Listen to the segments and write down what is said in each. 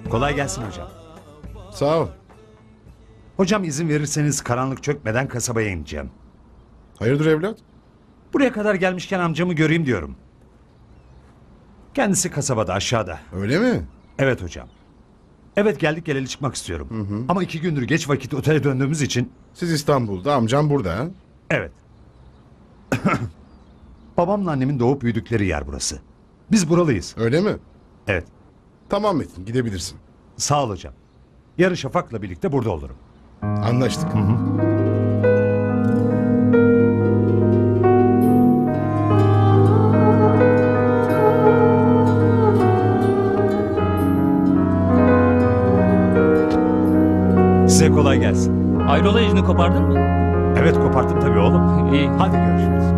Kolay gelsin hocam. Sağ ol. Hocam izin verirseniz karanlık çökmeden kasabaya ineceğim. Hayırdır evlat? Buraya kadar gelmişken amcamı göreyim diyorum. Kendisi kasabada aşağıda. Öyle mi? Evet hocam. Evet geldik geleli çıkmak istiyorum. Ama 2 gündür geç vakit otele döndüğümüz için... Siz İstanbul'da, amcam burada ha? Evet. Babamla annemin doğup büyüdükleri yer burası. Biz buralıyız. Öyle mi? Evet. Tamam Metin, gidebilirsin. Sağ ol hocam. Yarın Şafak'la birlikte burada olurum. Anlaştık. Size kolay gelsin. Hayrola izni kopardın mı? Evet koparttım tabii oğlum. İyi. Hadi görüşürüz.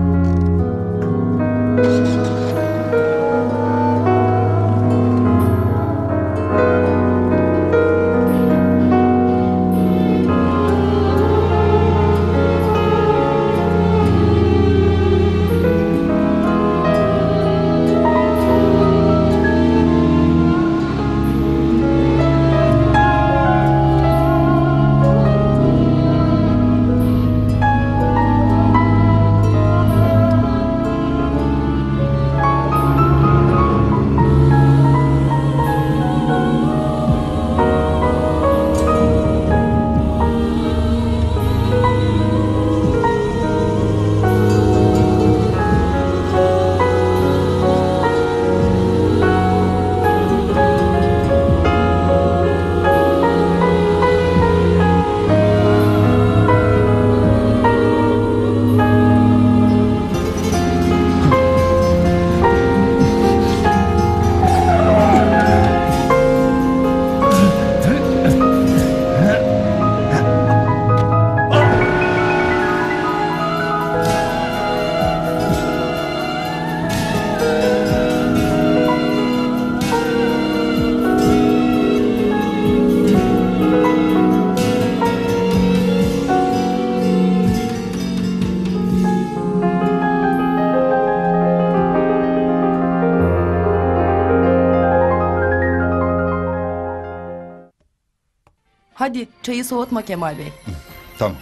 Hadi çayı soğutma Kemal Bey. Tamam.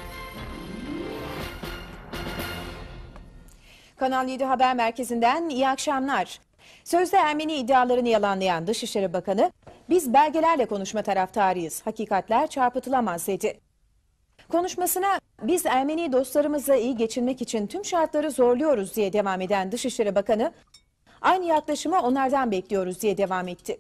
Kanal 7 Haber Merkezi'nden iyi akşamlar. Sözde Ermeni iddialarını yalanlayan Dışişleri Bakanı, biz belgelerle konuşma taraftarıyız, hakikatler çarpıtılamaz dedi. Konuşmasına biz Ermeni dostlarımızla iyi geçinmek için tüm şartları zorluyoruz diye devam eden Dışişleri Bakanı, aynı yaklaşımı onlardan bekliyoruz diye devam etti.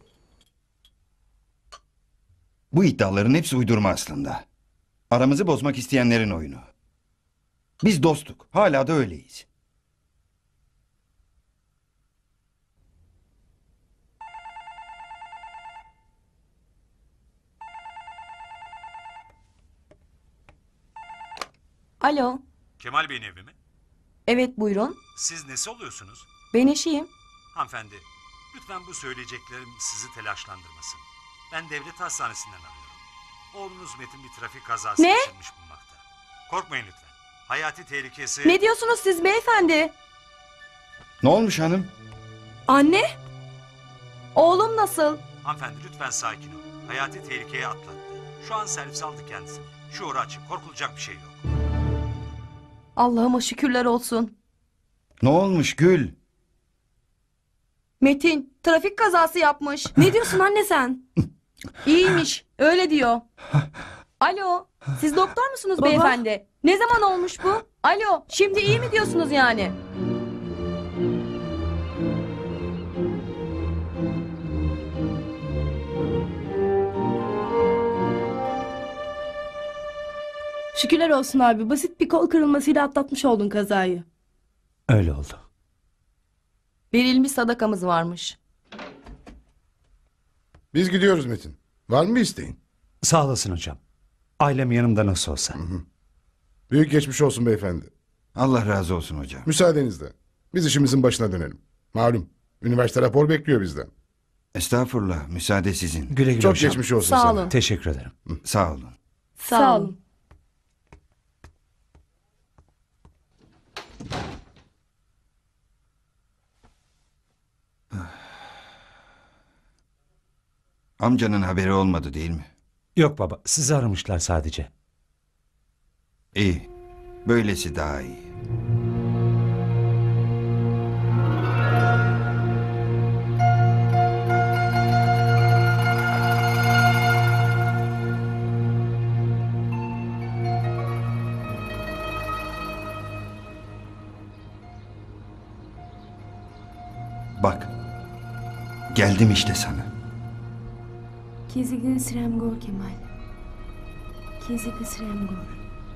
Bu iddiaların hepsi uydurma aslında. Aramızı bozmak isteyenlerin oyunu. Biz dostuk. Hala da öyleyiz. Alo. Kemal Bey'in evi mi? Evet buyurun. Siz nesi oluyorsunuz? Ben eşiyim. Hanımefendi, lütfen bu söyleyeceklerim sizi telaşlandırmasın. Ben devlet hastanesinden arıyorum. Oğlunuz Metin bir trafik kazası Ne? geçirmiş bulunmakta. Korkmayın lütfen. Hayati tehlikesi... Ne diyorsunuz siz beyefendi? Ne olmuş hanım? Anne? Oğlum nasıl? Hanımefendi lütfen sakin olun. Hayati tehlikeye atlattı. Şu an servise aldık kendisini. Şuuru açık, korkulacak bir şey yok. Allah'ıma şükürler olsun. Ne olmuş Gül? Metin trafik kazası yapmış. Ne diyorsun anne sen? İyiymiş öyle diyor. Alo siz doktor musunuz beyefendi? Ne zaman olmuş bu? Alo şimdi iyi mi diyorsunuz yani? Şükürler olsun abi. Basit bir kol kırılmasıyla atlatmış oldun kazayı. Öyle oldu. Verilmiş sadakamız varmış. Biz gidiyoruz Metin. Var mı bir isteğin? Sağ olasın hocam. Ailem yanımda nasıl olsa. Büyük geçmiş olsun beyefendi. Allah razı olsun hocam. Müsaadenizle. Biz işimizin başına dönelim. Malum, üniversite rapor bekliyor bizden. Estağfurullah. Müsaade sizin. Güle güle Çok hocam. geçmiş olsun Sağ sana. olun. Teşekkür ederim. Sağ olun. Sağ olun. Amcanın haberi olmadı değil mi? Yok baba, sizi aramışlar sadece. İyi. Böylesi daha iyi. Bak. Geldim işte sana. Кезігін сірем гор, Кемал. Кезігі сірем гор.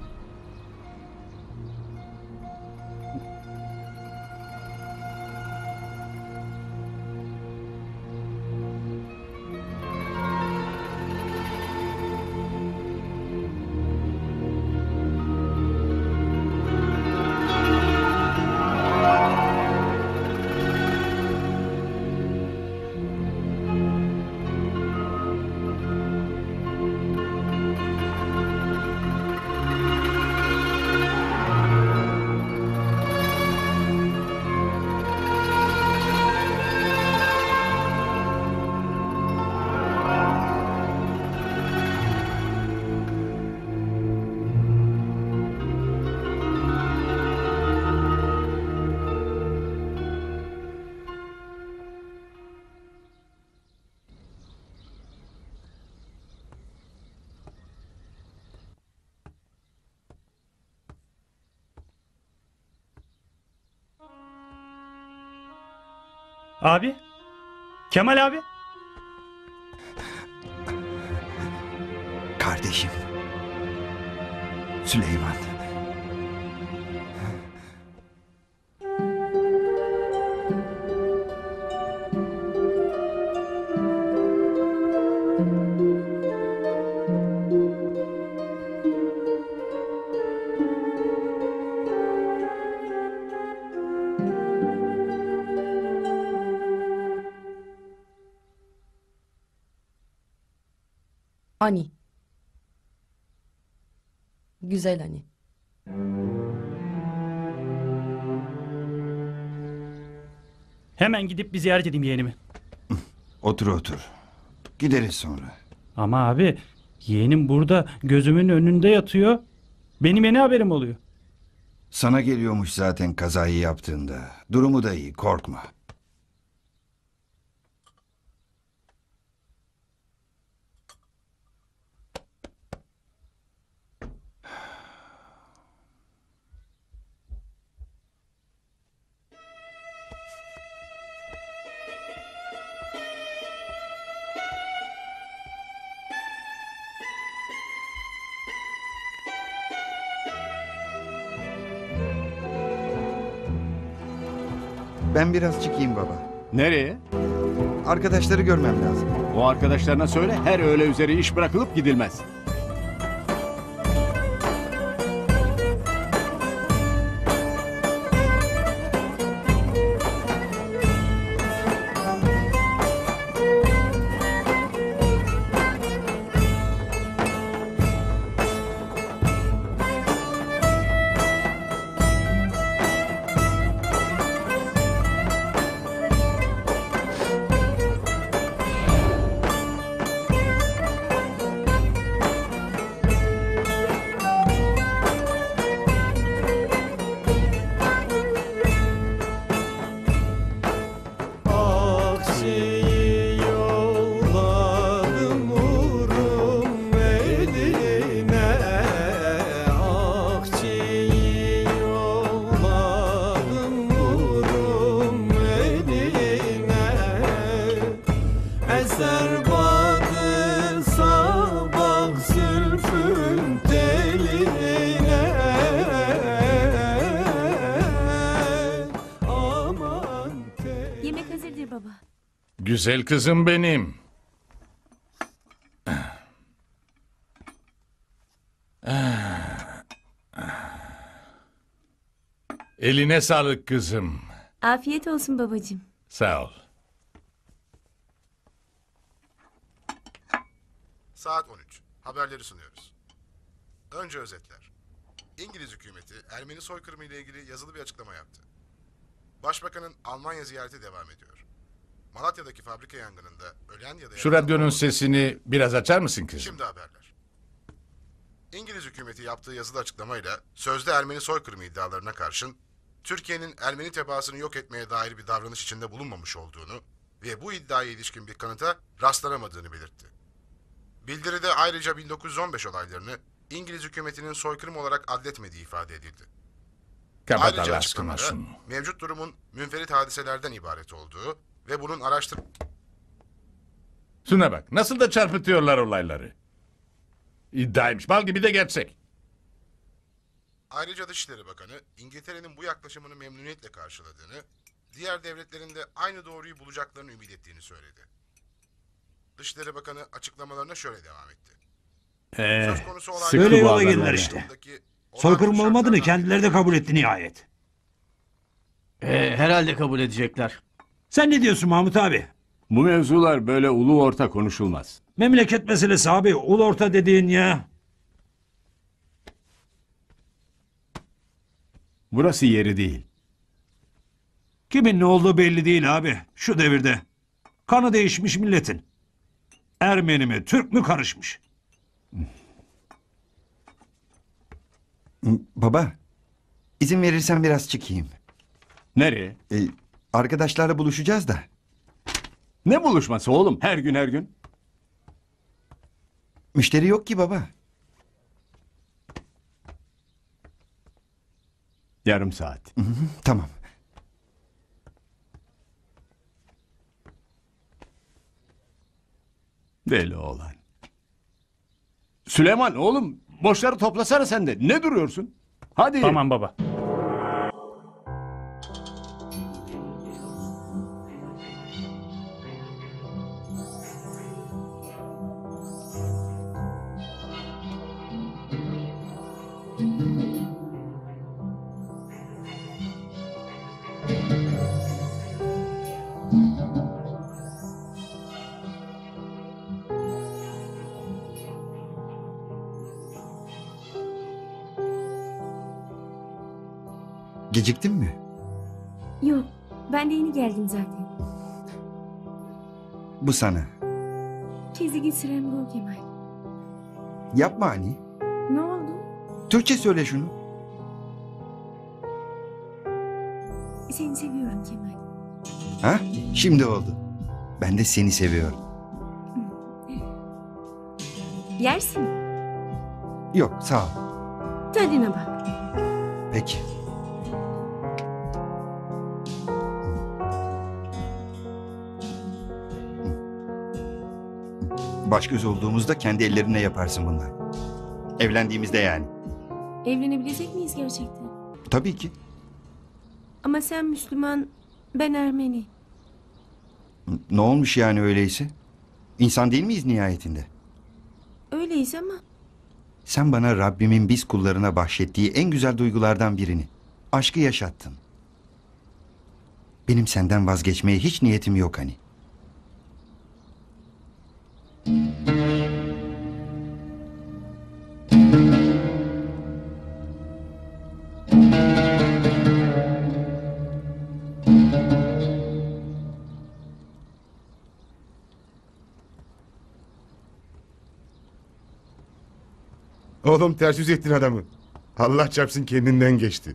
Abi? Kemal abi? Kardeşim. Süleyman. Ani. Güzel Ani. Hemen gidip bir ziyaret edeyim yeğenimi. Otur otur. Gideriz sonra. Ama abi yeğenim burada gözümün önünde yatıyor. Benim yeni haberim oluyor. Sana geliyormuş zaten kazayı yaptığında. Durumu da iyi, korkma. Ben biraz çıkayım baba. Nereye? Arkadaşları görmem lazım. O arkadaşlarına söyle, her öğle üzeri iş bırakılıp gidilmez. Yemek hazırdır baba. Güzel kızım benim. Eline sağlık kızım. Afiyet olsun babacığım. Sağ ol. Saat 13. Haberleri sunuyoruz. Önce özetler. İngiliz hükümeti Ermeni soykırımı ile ilgili yazılı bir açıklama yaptı. Başbakanın Almanya ziyareti devam ediyor. Malatya'daki fabrika yangınında ölen ya da Şu yaralı radyonun olmayan- sesini biraz açar mısın kızım? Şimdi haberler. İngiliz hükümeti yaptığı yazılı açıklamayla sözde Ermeni soykırımı iddialarına karşın Türkiye'nin Ermeni tebaasını yok etmeye dair bir davranış içinde bulunmamış olduğunu ve bu iddiaya ilişkin bir kanıta rastlanamadığını belirtti. Bildiride ayrıca 1915 olaylarını İngiliz hükümetinin soykırım olarak adletmediği ifade edildi. Kapat Ayrıca Allah aşkına açıklamada şunu. mevcut durumun münferit hadiselerden ibaret olduğu ve bunun Şuna bak nasıl da çarpıtıyorlar olayları. İddiaymış bal gibi de gerçek. Ayrıca Dışişleri Bakanı İngiltere'nin bu yaklaşımını memnuniyetle karşıladığını, diğer devletlerin de aynı doğruyu bulacaklarını ümit ettiğini söyledi. Dışişleri Bakanı açıklamalarına şöyle devam etti. Söz konusu olaylar- sıkı Öyle yola bu geldiler adamlar işte. Dışındaki olağan Soykırım olmadığını şartlardan kendileri de kabul etti nihayet. Herhalde kabul edecekler. Sen ne diyorsun Mahmut abi? Bu mevzular böyle ulu orta konuşulmaz. Memleket meselesi abi. Ulu orta dediğin ya. Burası yeri değil. Kimin ne olduğu belli değil abi. Şu devirde. Kanı değişmiş milletin. Ermeni mi, Türk mü karışmış. Baba, izin verirsen biraz çıkayım. Nereye? Arkadaşlarla buluşacağız da. Ne buluşması oğlum? Her gün her gün. Müşteri yok ki baba. Yarım saat. Tamam. Deli oğlan. Süleyman oğlum boşları toplasana sen de. Ne duruyorsun? Hadi. Tamam baba. Geciktin mi? Yok, ben de yeni geldim zaten. Bu sana. Çizgi sürem bu Kemal. Yapma hani. Ne oldu? Türkçe söyle şunu. Seni seviyorum Kemal. Ha? Şimdi oldu. Ben de seni seviyorum. Yersin. Yok, sağ ol. Tadına bak. Peki. Baş göz olduğumuzda kendi ellerinle yaparsın bunları. Evlendiğimizde yani. Evlenebilecek miyiz gerçekten? Tabii ki. Ama sen Müslüman, ben Ermeni. Ne olmuş yani öyleyse? İnsan değil miyiz nihayetinde? Öyleyiz ama Sen bana Rabbimin biz kullarına bahşettiği en güzel duygulardan birini, aşkı yaşattın. Benim senden vazgeçmeye hiç niyetim yok hani. Oğlum ters yüz ettin adamı. Allah çarpsın kendinden geçti.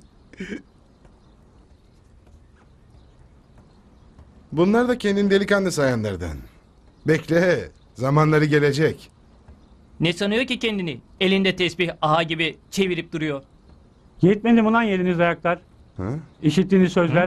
Bunlar da kendini delikanlı sayanlardan. Bekle, zamanları gelecek. Ne sanıyor ki kendini? Elinde tesbih aha gibi çevirip duruyor. Yetmedi mi lan yediğiniz ayaklar? Ha? İşittiğiniz sözler?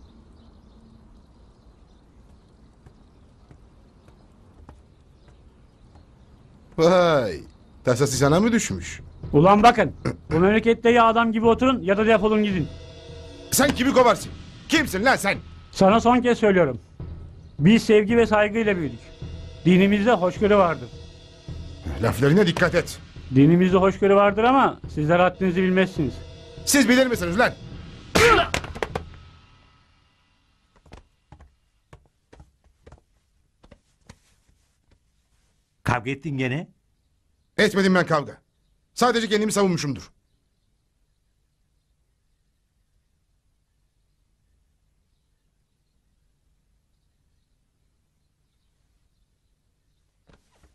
Vay, tasası sana mı düşmüş? Ulan bakın. Bu memlekette ya adam gibi oturun ya da defolun gidin. Sen kimi kovarsın? Kimsin lan sen? Sana son kez söylüyorum. Biz sevgi ve saygıyla büyüdük. Dinimizde hoşgörü vardır. Laflarına dikkat et. Dinimizde hoşgörü vardır ama sizler haddinizi bilmezsiniz. Siz bilir misiniz lan? Kavga ettin gene. Etmedim ben kavga. Sadece kendimi savunmuşumdur.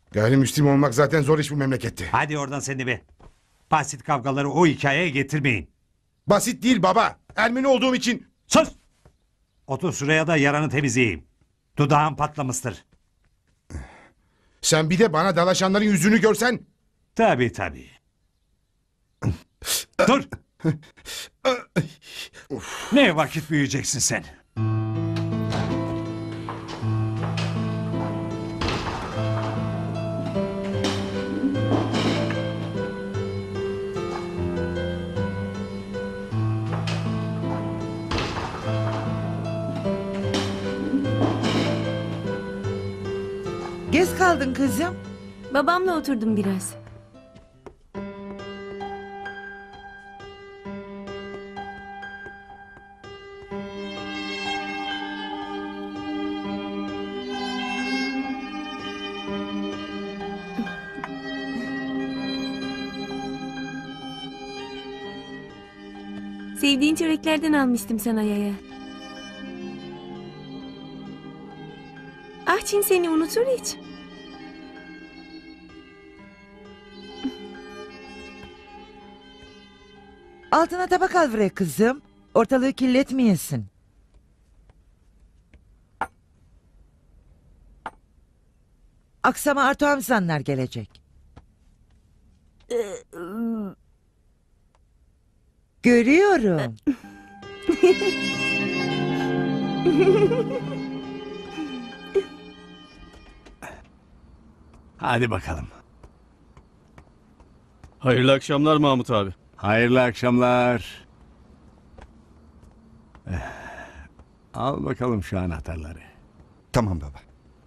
Gayrimüslim olmak zaten zor iş bu memlekette. Hadi oradan seni be. Basit kavgaları o hikayeye getirmeyin. Basit değil baba. Ermeni olduğum için. Sus! Otur şuraya da yaranı temizleyeyim. Dudağın patlamıştır. Sen bir de bana dalaşanların yüzünü görsen. Tabii tabii. Dur! Ne vakit büyüyeceksin sen? Geç kaldın kızım. Babamla oturdum biraz. Sevdiğin çöreklerden almıştım sana yaya. Ah Çin seni unutur hiç. Altına tabak al buraya kızım. Ortalığı kirletmeyesin. Akşama Artu amcanlar gelecek. Görüyorum. Hadi bakalım. Hayırlı akşamlar Mahmut abi. Hayırlı akşamlar. Al bakalım şu anahtarları. Tamam baba.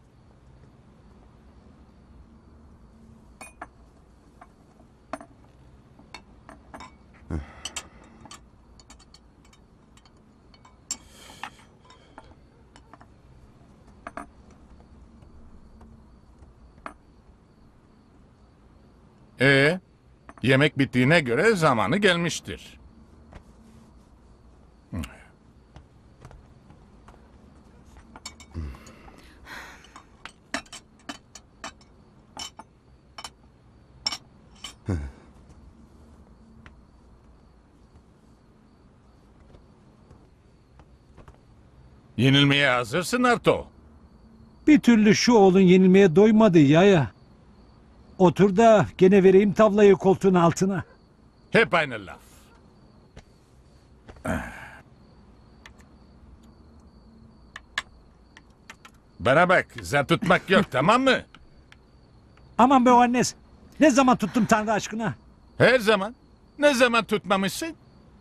Yemek bittiğine göre zamanı gelmiştir. Yenilmeye hazırsın Arto. Bir türlü şu oğlun yenilmeye doymadı yaya. Otur da gene vereyim tavlayı koltuğun altına. Hep aynı laf. Bana bak, zar tutmak yok, tamam mı? Aman be o annes. Ne zaman tuttum Tanrı aşkına? Her zaman. Ne zaman tutmamışsın?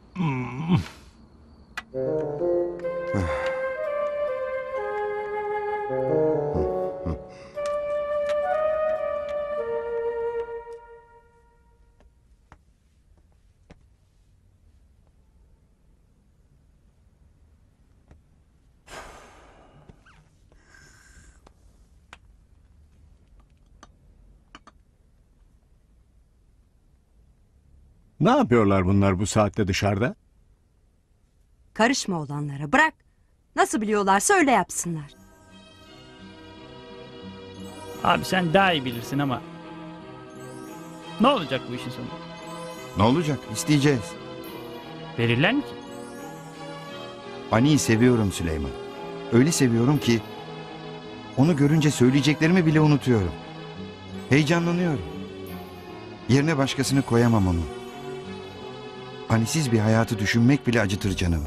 Ne yapıyorlar bunlar bu saatte dışarıda? Karışma olanlara, bırak. Nasıl biliyorlarsa öyle yapsınlar. Abi sen daha iyi bilirsin ama. Ne olacak bu işin sonu? Ne olacak? İsteyeceğiz. Verirler mi ki? Ani'yi seviyorum Süleyman. Öyle seviyorum ki onu görünce söyleyeceklerimi bile unutuyorum. Heyecanlanıyorum. Yerine başkasını koyamam onu. Anisiz bir hayatı düşünmek bile acıtır canımı.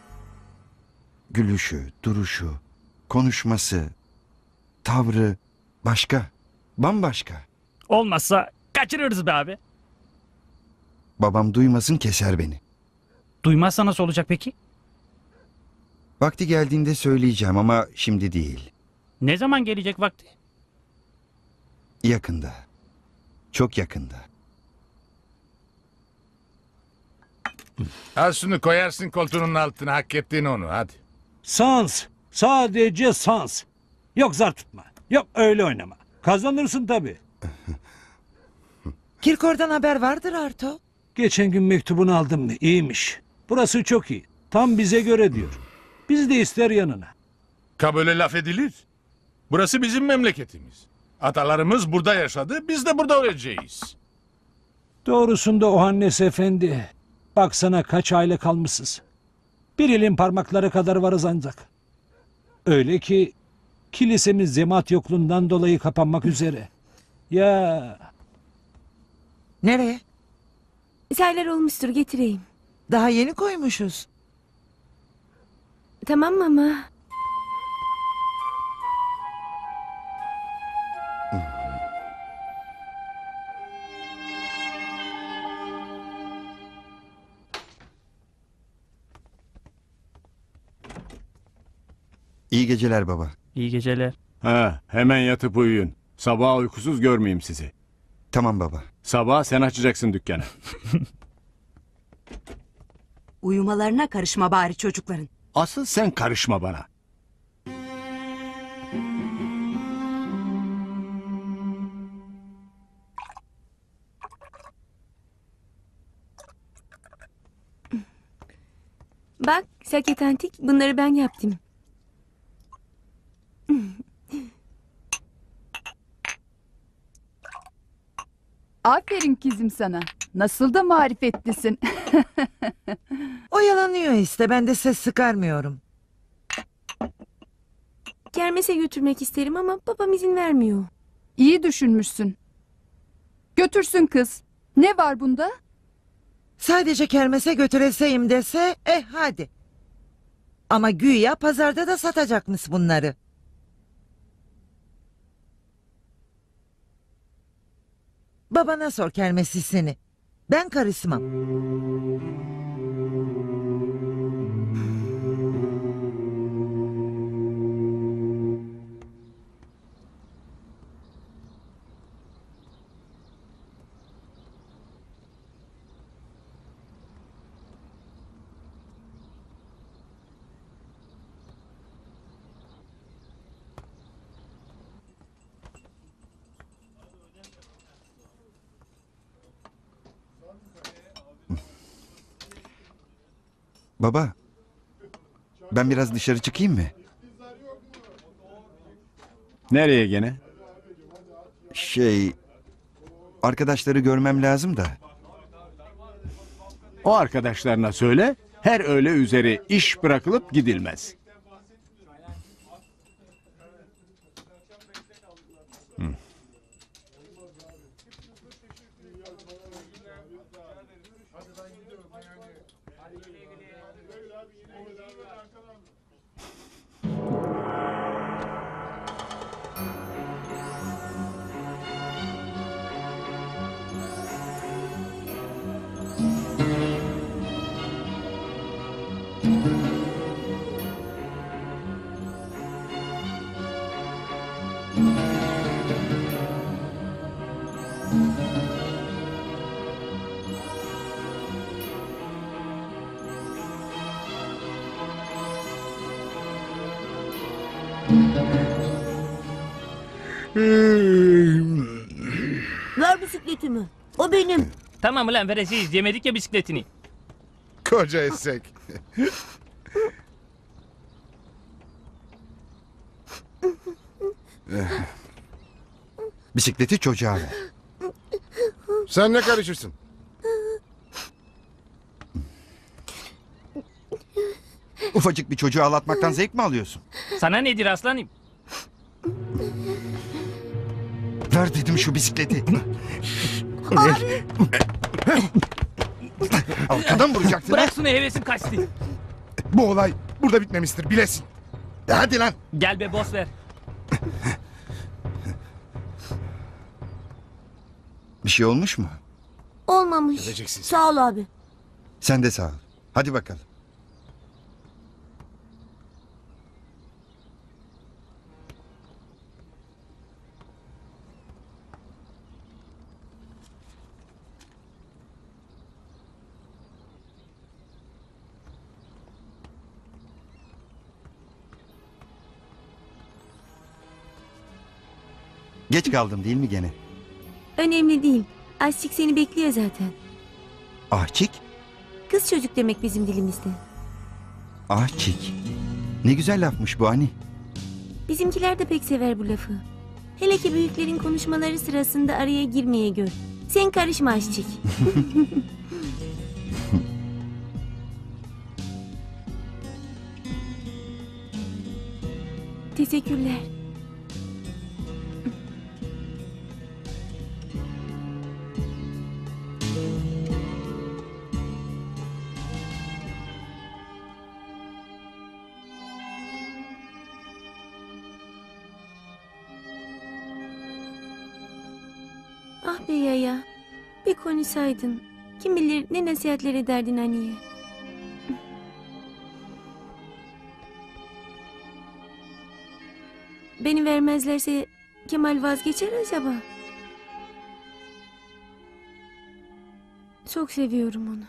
Gülüşü, duruşu, konuşması, tavrı başka, bambaşka. Olmazsa kaçırırız be abi. Babam duymasın keser beni. Duymazsa nasıl olacak peki? Vakti geldiğinde söyleyeceğim ama şimdi değil. Ne zaman gelecek vakti? Yakında. Çok yakında. Al şunu koyarsın koltuğunun altına, hak ettin onu, hadi. Sans. Sadece sans. Yok zar tutma. Yok öyle oynama. Kazanırsın tabii. Kirkor'dan haber vardır Arto. Geçen gün mektubunu aldım. İyiymiş. Burası çok iyi. Tam bize göre diyor. Biz de ister yanına. Kabule laf edilir. Burası bizim memleketimiz. Atalarımız burada yaşadı, biz de burada öleceğiz. Doğrusunda o Hannes efendi. Baksana kaç aile kalmışsınız. Bir elin parmakları kadar varız ancak. Öyle ki kilisemiz cemaat yokluğundan dolayı kapanmak üzere. Ya Nereye? Saylar olmuştur, getireyim. Daha yeni koymuşuz. Tamam ama. İyi geceler baba. İyi geceler. Ha, hemen yatıp uyuyun. Sabah uykusuz görmeyeyim sizi. Tamam baba. Sabah sen açacaksın dükkanı. Uyumalarına karışma bari çocukların. Asıl sen karışma bana. Bak Saket Antik, bunları ben yaptım. Aferin kızım sana. Nasıl da marifetlisin. Oyalanıyor işte, ben de ses sıkarmıyorum. Kermese götürmek isterim ama babam izin vermiyor. İyi düşünmüşsün. Götürsün kız. Ne var bunda? Sadece kermese götüreseyim dese, hadi. Ama güya pazarda da satacakmış bunları. Babana sor kermesisini. Ben karışmam. Baba, ben biraz dışarı çıkayım mı? Nereye gene? Arkadaşları görmem lazım da. O arkadaşlarına söyle, her öğle üzeri iş bırakılıp gidilmez. Ver bisikletimi. O benim. Tamam ulan vereceğiz. Yemedik ya bisikletini. Koca esek. Bisikleti çocuğa ver. Sen ne karışırsın? Ufacık bir çocuğu ağlatmaktan zevk mi alıyorsun? Sana nedir aslanım? Ver dedim şu bisikleti. Abi. Arkadan vuracaktın. Bırak şunu, hevesim kaçtı. Bu olay burada bitmemiştir, bilesin. Hadi lan. Gel be boss ver. Bir şey olmuş mu? Olmamış. Göreceksiniz. Sağ ol abi. Sen de sağ ol. Hadi bakalım. Geç kaldım değil mi gene? Önemli değil. Aşçık seni bekliyor zaten. Ahçik? Kız çocuk demek bizim dilimizde. Ahçik. Ne güzel lafmış bu hani. Bizimkiler de pek sever bu lafı. Hele ki büyüklerin konuşmaları sırasında araya girmeye gör. Sen karışma aşçık. Teşekkürler. Ah be yaya. Bir konuşsaydın. Kim bilir ne nasihatler ederdin anneye. Beni vermezlerse Kemal vazgeçer acaba? Çok seviyorum onu.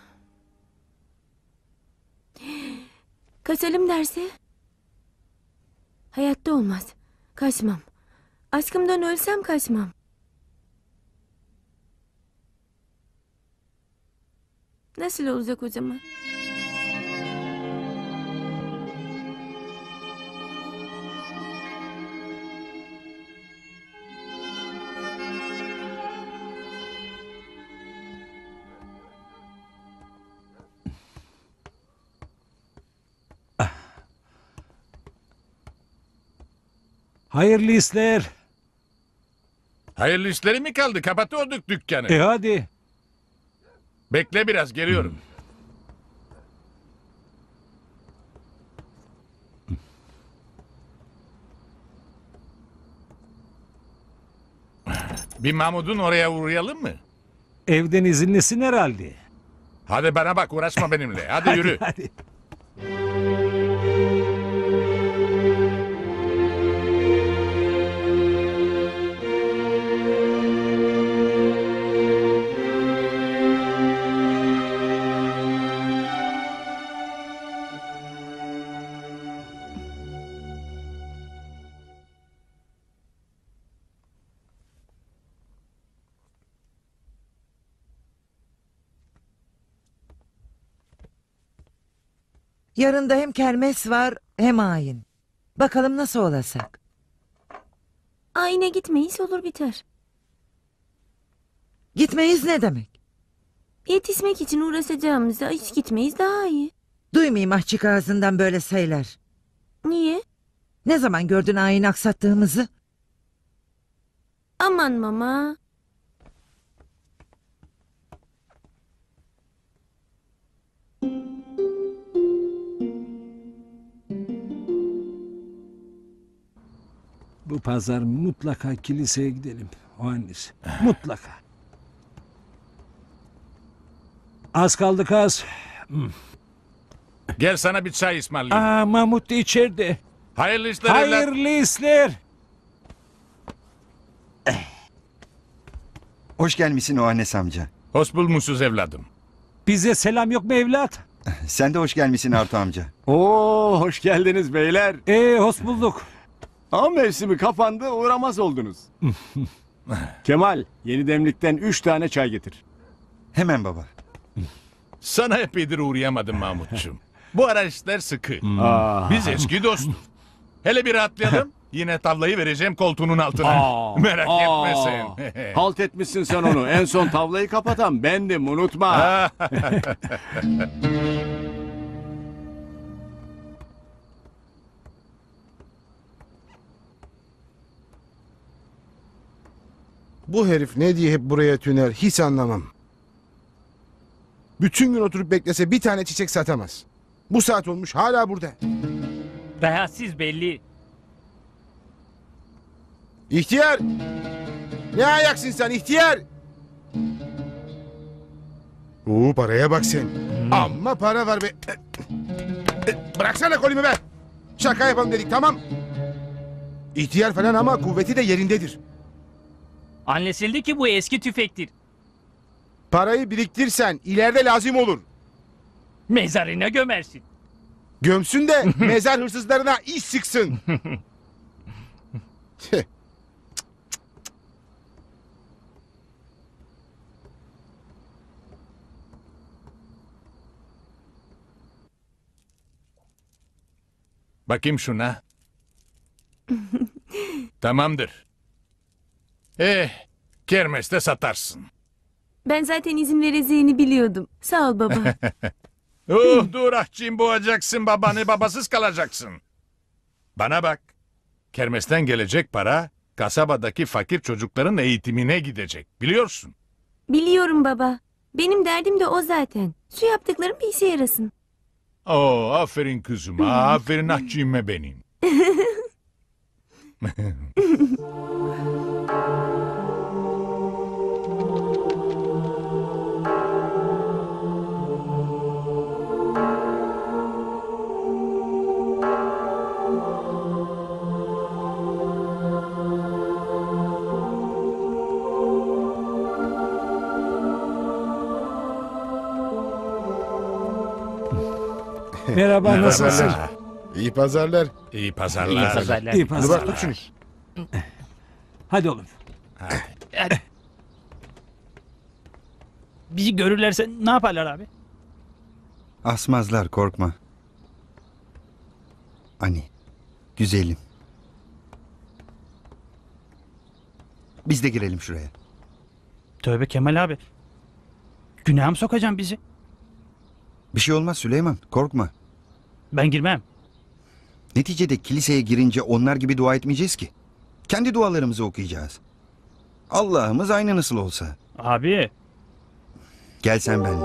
Kaçalım derse? Hayatta olmaz. Kaçmam. Aşkımdan ölsem kaçmam. Nasıl olacak o zaman? Hayırlı işler. Hayırlı işleri mi kaldı? Kapatıyorduk dükkanı. Hadi. Bekle biraz, geliyorum. Bir Mahmud'un oraya uğrayalım mı? Evden izinlisin herhalde. Hadi bana bak, uğraşma benimle. Hadi yürü. Hadi. Yarın da hem kermes var hem ayin. Bakalım nasıl olasak. Ayine gitmeyiz olur biter. Gitmeyiz ne demek? Yetişmek için uğraşacağımıza hiç gitmeyiz daha iyi. Duymayayım ahçık ağzından böyle sayılar. Niye? Ne zaman gördün ayin aksattığımızı? Aman mama. Bu pazar mutlaka kiliseye gidelim. O annesi. Mutlaka. Az kaldık az. Gel sana bir çay ısmarlayayım. Aa, Mahmut da içeride. Hayırlı işler evlat. Hayırlı işler. Hoş gelmişsin o annesi amca. Hoş bulmuşuz evladım. Bize selam yok mu evlat? Sen de hoş gelmişsin Artu amca. Oo, hoş geldiniz beyler. Hoş bulduk. Av mevsimi kapandı, uğramaz oldunuz. Kemal, yeni demlikten 3 tane çay getir. Hemen baba. Sana epeydir uğrayamadım Mahmutcuğum. Bu ara işler sıkı. Biz eski dostuz. Hele bir rahatlayalım. Yine tavlayı vereceğim koltuğunun altına. Merak etme sen. Halt etmişsin sen onu. En son tavlayı kapatan bendim, unutma. Bu herif ne diye hep buraya tüner hiç anlamam. Bütün gün oturup beklese bir tane çiçek satamaz. Bu saat olmuş hala burada. Rahatsız belli. İhtiyar! Ne ayaksın sen ihtiyar? Paraya bak sen. Amma para var be. Bıraksana kolimi be. Şaka yapalım dedik tamam. İhtiyar falan ama kuvveti de yerindedir. Anlaşıldı ki bu eski tüfektir. Parayı biriktirsen ileride lazım olur. Mezarına gömersin. Gömsün de mezar hırsızlarına iş sıksın. Bakayım şuna. Tamamdır. Kermeste satarsın. Ben zaten izin vereceğini biliyordum. Sağ ol baba. Dur ahçıyım, boğacaksın babanı, babasız kalacaksın. Bana bak. Kermesten gelecek para kasabadaki fakir çocukların eğitimine gidecek. Biliyorsun. Biliyorum baba. Benim derdim de o zaten. Şu yaptıklarım bir işe yarasın. Oo, aferin kızım. Aferin ahçıyıma benim. Merhaba, nasılsın? İyi pazarlar. İyi pazarlar. İyi pazarlar. Hadi bak, tut şunu. Hadi oğlum. Bizi görürlerse ne yaparlar abi? Asmazlar, korkma. Ani, güzelim. Biz de girelim şuraya. Tövbe Kemal abi. Günaha mı sokacaksın bizi? Bir şey olmaz Süleyman, korkma. Ben girmem. Neticede kiliseye girince onlar gibi dua etmeyeceğiz ki. Kendi dualarımızı okuyacağız. Allah'ımız aynı nasıl olsa. Abi. Gel sen benimle.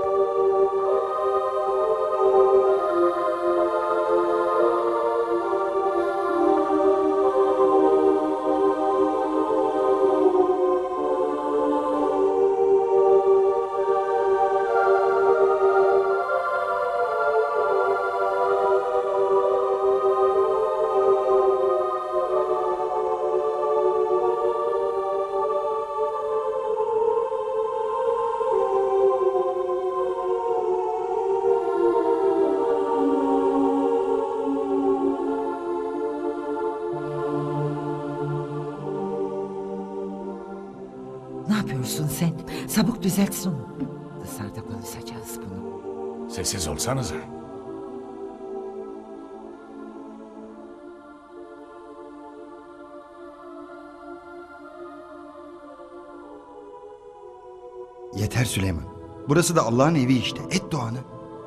Ne yapıyorsun sen? Sabuk düzelt şunu. Dışarıda konuşacağız bunu. Sessiz olsanıza. Yeter Süleyman. Burası da Allah'ın evi işte. Et duanı.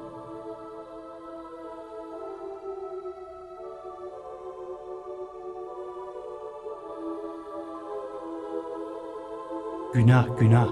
Günah, günah.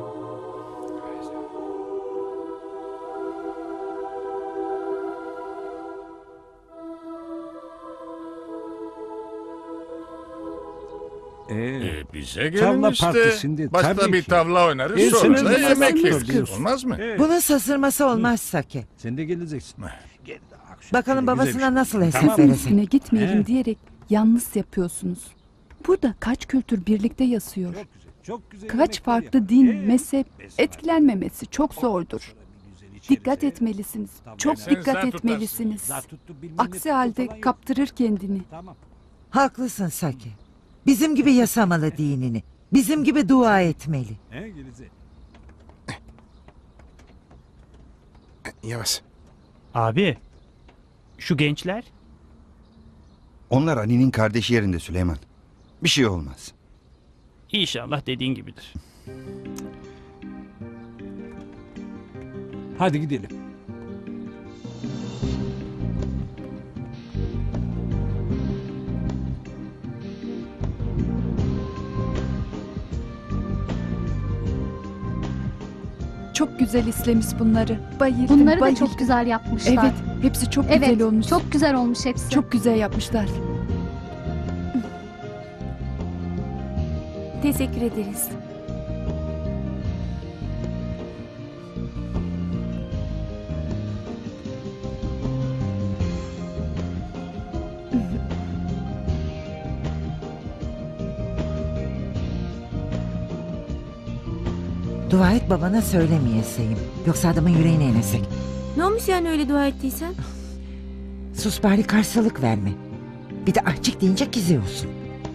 Bize gelin Tavla işte. partisinde Başta tabii bir ki. tavla oynarız, Ensiniz sonra da mi? yemek Ensiniz yeriz. mi? Olmaz mı? Bunun sazırması olmaz Saki. Sen de geleceksin. Bakalım babasına nasıl hesap Kızın verecek. üstüne gitmeyelim He. diyerek yalnız yapıyorsunuz. Burada kaç kültür birlikte yaşıyor. Çok güzel Kaç yemekler farklı yapar. din, mezhep etkilenmemesi çok zordur. Dikkat etmelisiniz. Çok Sen dikkat tutarsın. etmelisiniz. Zar tuttu, bilmem ne Aksi tuttu halde falan. kaptırır kendini. Tamam. Haklısın Saki. Bizim gibi yaşamalı dinini. Bizim gibi dua etmeli. He Gelize. Yavaş. Abi. Şu gençler. Onlar Ali'nin kardeşi yerinde Süleyman. Bir şey olmaz. İnşallah dediğin gibidir. Hadi gidelim. Çok güzel işlemiş bunları. Bayıldım, Bunları da bayıldım. çok güzel yapmışlar. Evet, hepsi çok Evet, güzel olmuş. çok güzel olmuş hepsi. Çok güzel yapmışlar. Teşekkür ederiz. Dua et babana söylemeyeseyim. Yoksa adamın yüreğine inesek. Ne olmuş yani öyle dua ettiysen? Sus bari karşılık verme. Bir de açık deyince kızıyorsun.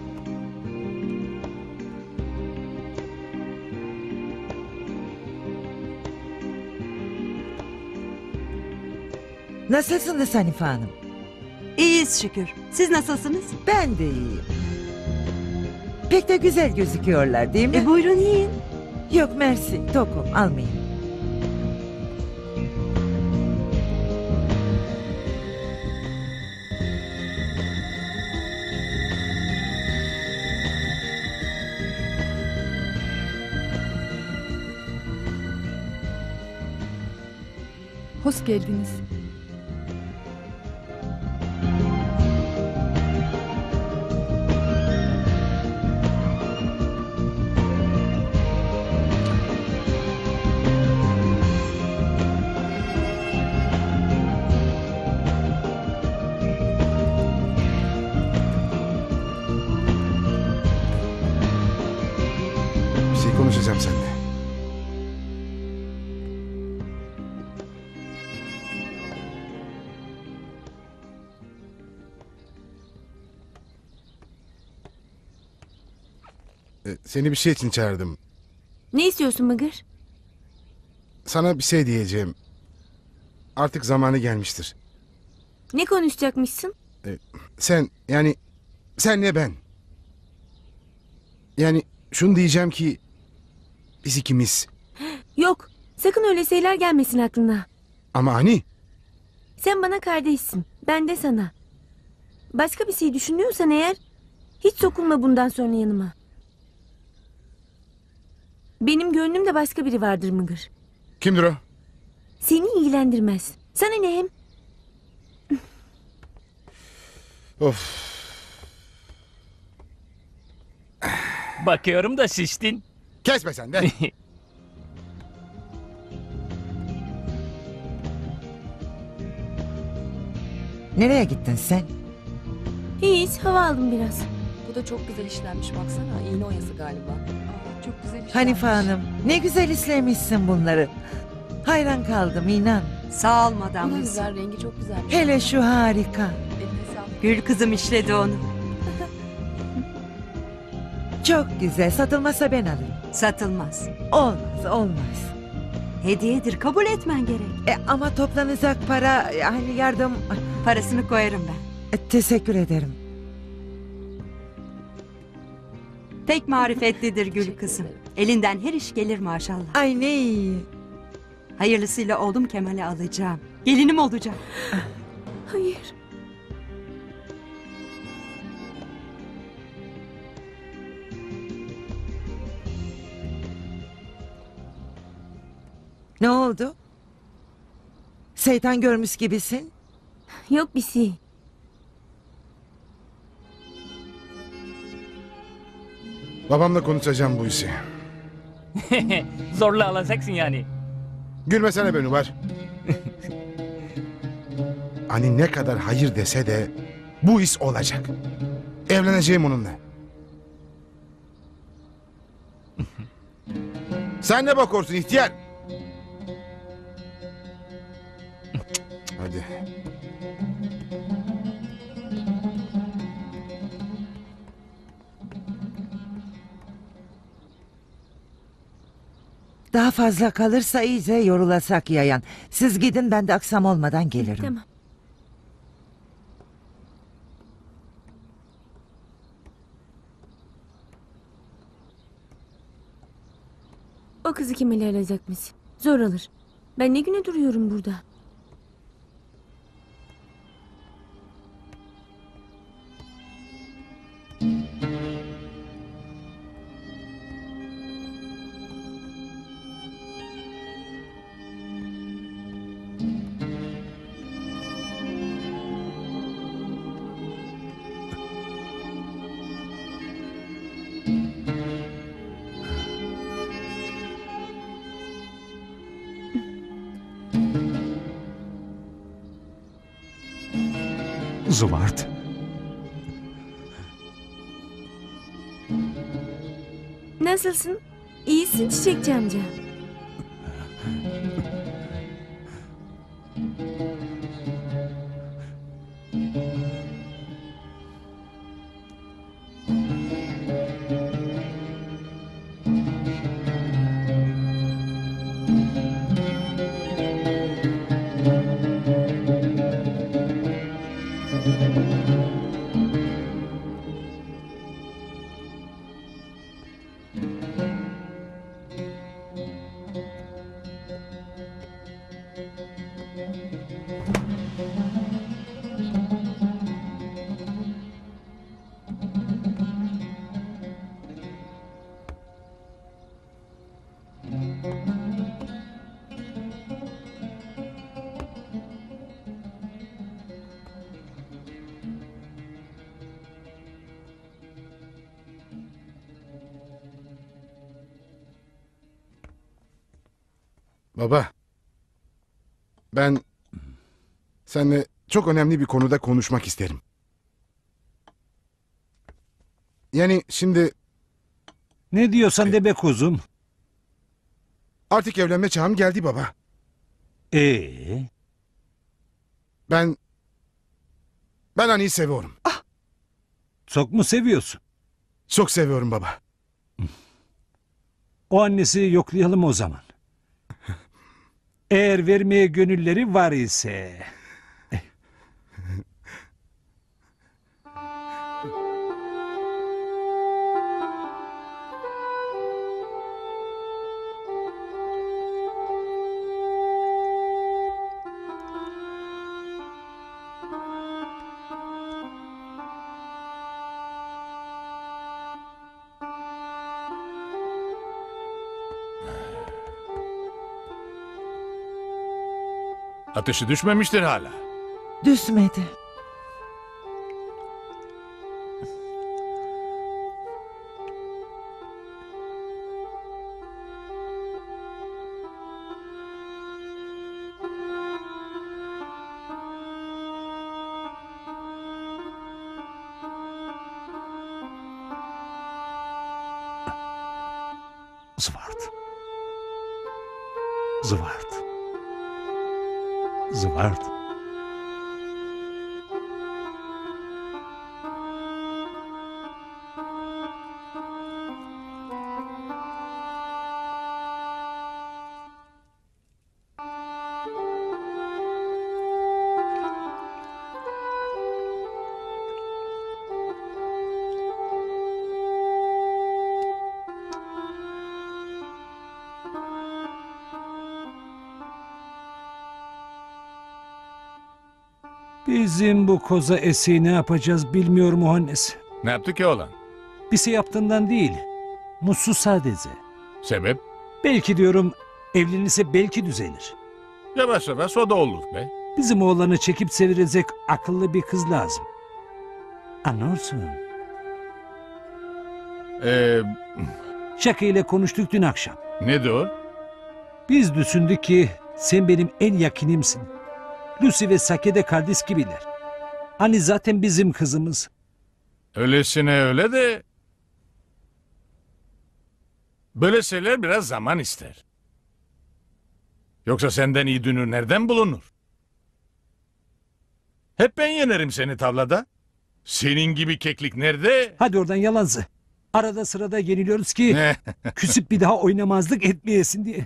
Nasılsınız Hanife Hanım? İyiyiz şükür. Siz nasılsınız? Ben de iyiyim. Pek de güzel gözüküyorlar değil mi? Buyurun yiyin. Yok mersi, tokum almayayım. Hoş geldiniz. Bir şey konuşacağım seninle. Seni bir şey için çağırdım. Ne istiyorsun Mıgır? Sana bir şey diyeceğim. Artık zamanı gelmiştir. Ne konuşacakmışsın? Sen yani senle ben. Yani şunu diyeceğim ki biz ikimiz. Yok, sakın öyle şeyler gelmesin aklına. Ama hani Sen bana kardeşsin, ben de sana. Başka bir şey düşünüyorsan eğer hiç sokulma bundan sonra yanıma. Benim gönlümde başka biri vardır Mıgır. kimdir o? Seni ilgilendirmez. Sana ne hem? Of. Bakıyorum da şiştin. Kesme sen de. Nereye gittin sen? Hiç, hava aldım biraz. Bu da çok güzel işlenmiş baksana. İğne oyası galiba. Çok güzel işlenmiş. Hanife Hanım, ne güzel işlemişsin bunları. Hayran kaldım inan. Sağ ol Bu madam da Lucy. güzel, rengi çok güzel. Hele şu harika. Eline sağlık. Gül kızım işledi onu. Çok güzel. Satılmasa ben alırım. Satılmaz. Olmaz, olmaz. Hediyedir, kabul etmen gerek. Ama toplanacak para, yani yardım... Parasını koyarım ben. Teşekkür ederim. Pek marifetlidir Gül kızım. Elinden her iş gelir maşallah. Ay ne iyi. Hayırlısıyla oğlum Kemal'i alacağım. Gelinim olacak. Hayır. Ne oldu? Şeytan görmüş gibisin. Yok bir şey. Babamla konuşacağım bu işi. Zorla alacaksın yani. Gülmesene be Nubar. Hani ne kadar hayır dese de bu iş olacak. Evleneceğim onunla. Sen ne bakıyorsun ihtiyar? Hadi. Daha fazla kalırsa iyice yorulasak yayan. Siz gidin ben de akşam olmadan gelirim. Tamam. O kızı Kemal'i alacakmış. Zor alır. Ben ne güne duruyorum burada? Zıvart. Nasılsın? İyisin Çiçekçi amca. Baba. Ben seninle çok önemli bir konuda konuşmak isterim. Yani şimdi Ne diyorsan de be kuzum. artık evlenme çağım geldi baba. Ben Ali'yi seviyorum. Çok mu seviyorsun? Çok seviyorum baba. O annesi yoklayalım o zaman. Eğer vermeye gönülleri var ise. Ateşi düşmemiştir hala. Düşmedi. Zwart. Zwart. Zwart. Bizim bu koza Esi'yi ne yapacağız bilmiyorum o annesi. Ne yaptı ki oğlan? Bir şey yaptığından değil. Mutsuz sadece. Sebep? Belki diyorum evlenirse belki düzelir. Yavaş yavaş o da olur be. Bizim oğlanı çekip çevirecek akıllı bir kız lazım. Anlıyorsun. Şaka ile konuştuk dün akşam. Ne diyor? Biz düşündük ki sen benim en yakınımsın. Lucy ve Sake de kardeş gibiler. Hani zaten bizim kızımız. Öylesine öyle de... Böyle şeyler biraz zaman ister. Yoksa senden iyi dünür nereden bulunur? Hep ben yenerim seni tavlada. Senin gibi keklik nerede? Hadi oradan yalancı. Arada sırada yeniliyoruz ki küsüp bir daha oynamazlık etmeyesin diye.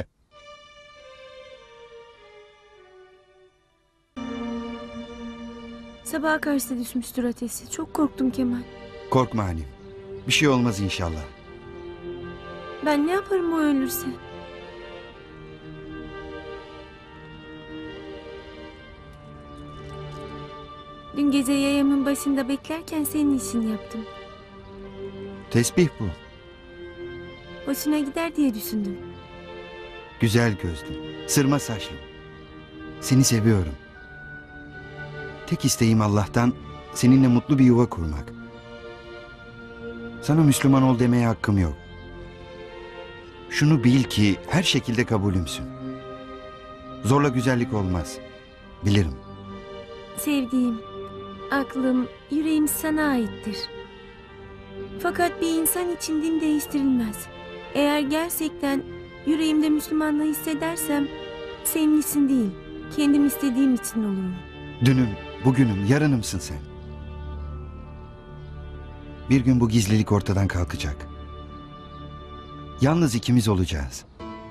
Sabaha karşı düşmüştür ateşi. Çok korktum Kemal. Korkma Halim. Bir şey olmaz inşallah. Ben ne yaparım o ölürse? Dün gece yayamın başında beklerken senin işini yaptım. Tesbih bu. Hoşuna gider diye düşündüm. Güzel gözlü, sırma saçlı. Seni seviyorum. Tek isteğim Allah'tan seninle mutlu bir yuva kurmak. Sana Müslüman ol demeye hakkım yok. Şunu bil ki her şekilde kabulümsün. Zorla güzellik olmaz. Bilirim. Sevdiğim, aklım, yüreğim sana aittir. Fakat bir insan için din değiştirilmez. Eğer gerçekten yüreğimde Müslümanlığı hissedersem senin için değil, kendim istediğim için olurum. Dünüm, bugünüm, yarınımsın sen. Bir gün bu gizlilik ortadan kalkacak. Yalnız ikimiz olacağız.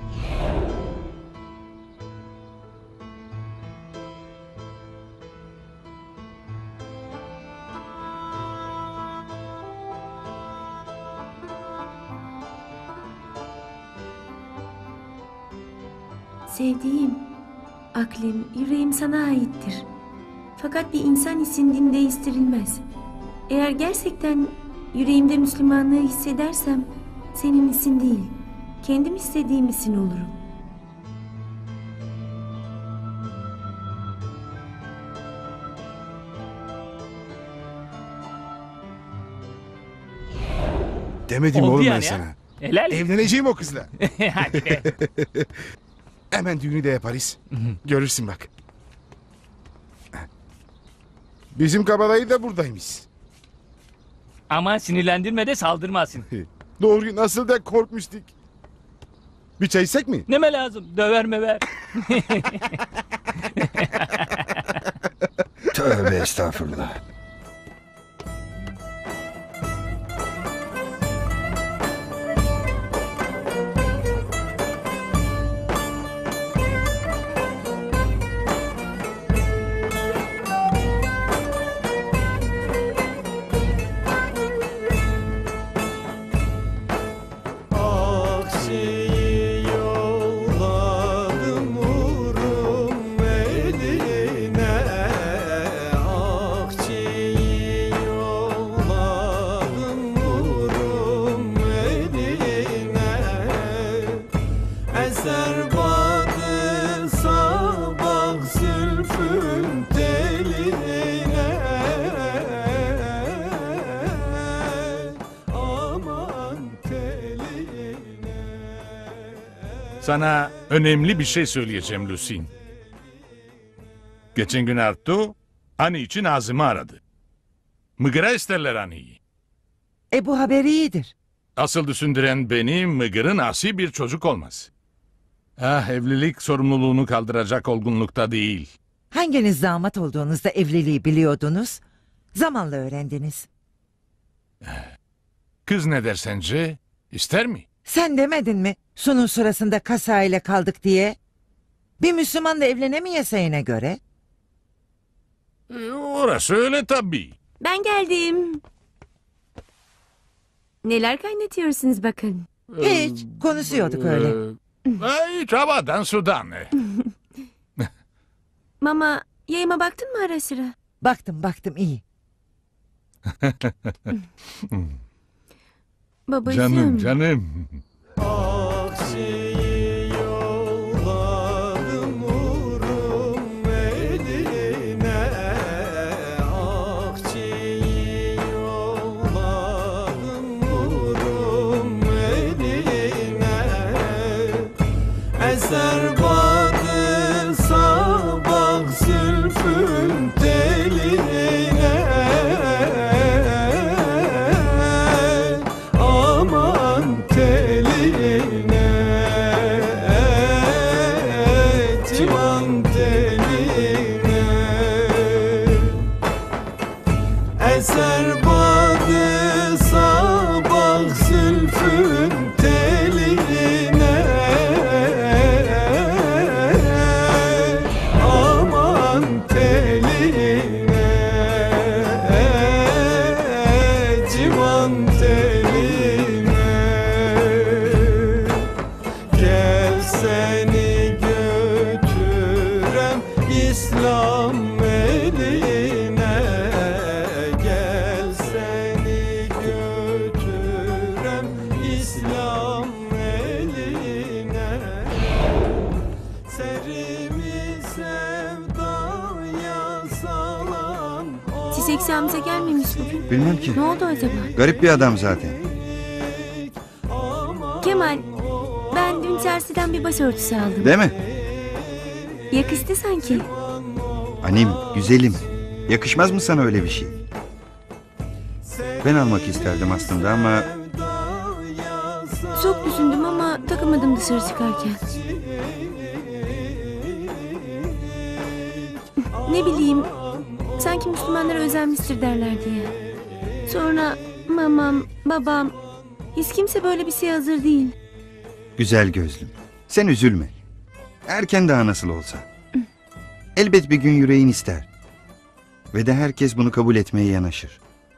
Sevdiğim, aklım, yüreğim sana aittir. Fakat bir insan için din değiştirilmez. Eğer gerçekten yüreğimde Müslümanlığı hissedersem senin için değil, kendim istediğim için olurum. Demedim Oldu oğlum ben yani ya. sana. Helal. Evleneceğim o kızla. Hadi be. Hemen düğünü de yaparız. Görürsün bak. Bizim kabadayı da buradaymış. Ama sinirlendirme de saldırmasın. Doğru, nasıl da korkmuştuk. Bir çay içsek mi? Neme lazım? Döver mever. Tövbe estağfurullah. Sana önemli bir şey söyleyeceğim Lusin. Geçen gün Artu, Ani için Azim'i aradı. Mıgır'a isterler Ani'yi. Bu haber iyidir. Asıl düşündüren beni Mıgır'ın asi bir çocuk olmaz. Evlilik sorumluluğunu kaldıracak olgunlukta değil. Hanginiz damat olduğunuzda evliliği biliyordunuz? Zamanla öğrendiniz. Kız ne der sence? İster mi? Sen demedin mi sunum sırasında kasa ile kaldık diye? Bir Müslümanla evlenemeyeseyine göre. Orası öyle tabii. Ben geldim. Neler kaynatıyorsunuz bakın. Hiç konuşuyorduk öyle. Hiç havadan sudan. Mama, yayıma baktın mı ara sıra? Baktım iyi. Babacığım. Canım. Eser badı sabah zülfün teline, aman teline, civan teline. Eser badı sabah zülfün teline, aman teline, civan teline. Gel seni götürem İslam eline, gel seni götürem İslam eline. Serimi sevdaya salan Siz eksamıza gelmemiş bugün. Bilmem ki. Ne oldu acaba? Garip bir adam zaten. Kemal, ben dün çarşıdan bir başörtüsü aldım. Değil mi? Yakıştı sanki. Annem, güzelim. Yakışmaz mı sana öyle bir şey? Ben almak isterdim aslında ama Çok düşündüm ama takamadım dışarı çıkarken. Ne bileyim, sanki Müslümanlara özenmiştir derler diye. Sonra mamam, babam, hiç kimse böyle bir şeye hazır değil. güzel gözlüm. Sen üzülme. Erken daha nasıl olsa. Elbet bir gün yüreğin ister. Ve de herkes bunu kabul etmeye yanaşır.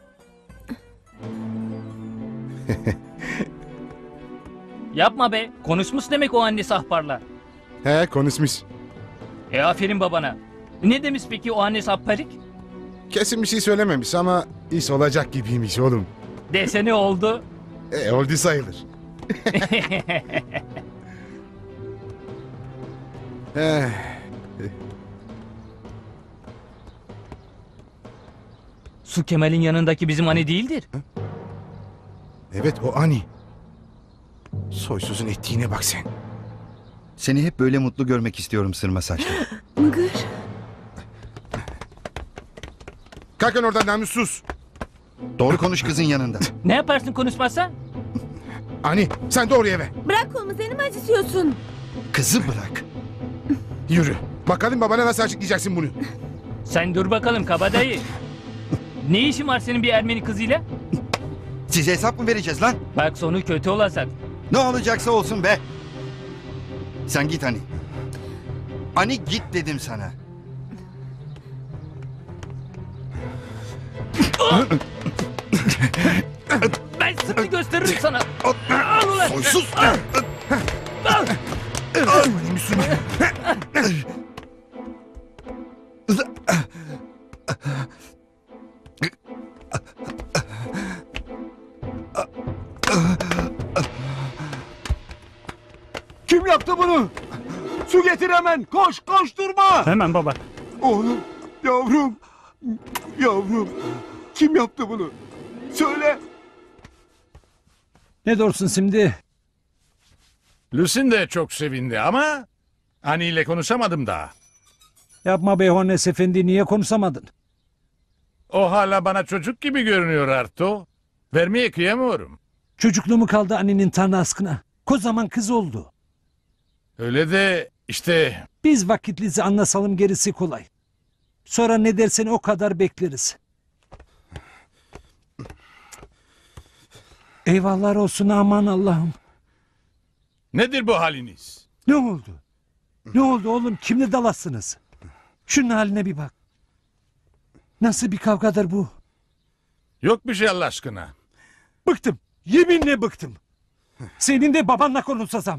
Yapma be. Konuşmuş demek o anne sahparla. He, konuşmuş. Aferin babana. Ne demiş peki o anne sahparik? Kesin bir şey söylememiş ama iş olacak gibiymiş oğlum. Desene oldu. Oldu sayılır. Su Kemal'in yanındaki bizim anne değildir. Evet, o Ani. Soysuzun ettiğine bak sen. Seni hep böyle mutlu görmek istiyorum sırma saçlı. Mıgır. Kalkın oradan namussuz. Doğru konuş kızın yanında. Ne yaparsın konuşmazsa? Ani sen doğru eve. Bırak kolumu, seni mi acıtıyorsun? Kızı bırak. Yürü. Bakalım babana nasıl açıklayacaksın bunu. Sen dur bakalım kabadayı. Ne işin var senin bir Ermeni kızıyla? Size hesap mı vereceğiz lan? Bak sonu kötü olacak. Ne olacaksa olsun be. Sen git Ani. Ani git dedim sana. Ben sırtı gösteririm sana. Al ulan. Soysuz. Al. Müslüman. Kim yaptı bunu? Su getir hemen. Koş koş durma. Hemen baba. Oğlum, yavrum, yavrum. Kim yaptı bunu? Söyle. Ne diyorsun şimdi? Lusin de çok sevindi ama Ani ile konuşamadım daha. Yapma be Yohannes Efendi, niye konuşamadın? O hala bana çocuk gibi görünüyor Arto. Vermeye kıyamıyorum. Çocukluğumu kaldı annenin tanrı aşkına. Kocaman kız oldu. Öyle de işte Biz vakitlice anlasalım, gerisi kolay. Sonra ne dersen o kadar bekleriz. Eyvallah olsun, aman Allah'ım. nedir bu haliniz? Ne oldu? Ne oldu oğlum, kimle dalasınız? Şunun haline bir bak. Nasıl bir kavgadır bu? Yok bir şey Allah aşkına. Bıktım. Yeminle bıktım. Senin de babanla konuşsam.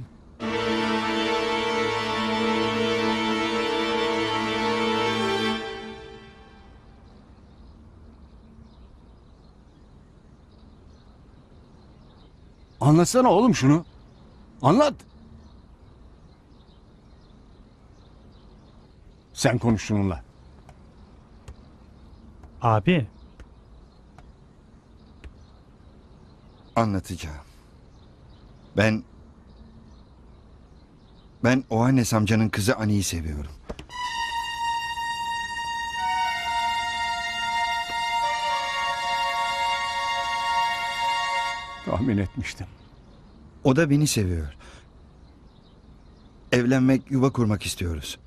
Anlatsana oğlum şunu. Anlat. Sen konuş şununla. Abi. Anlatacağım. Ben Ohannes amcanın kızı Ani'yi seviyorum. Tahmin etmiştim. O da beni seviyor. Evlenmek, yuva kurmak istiyoruz.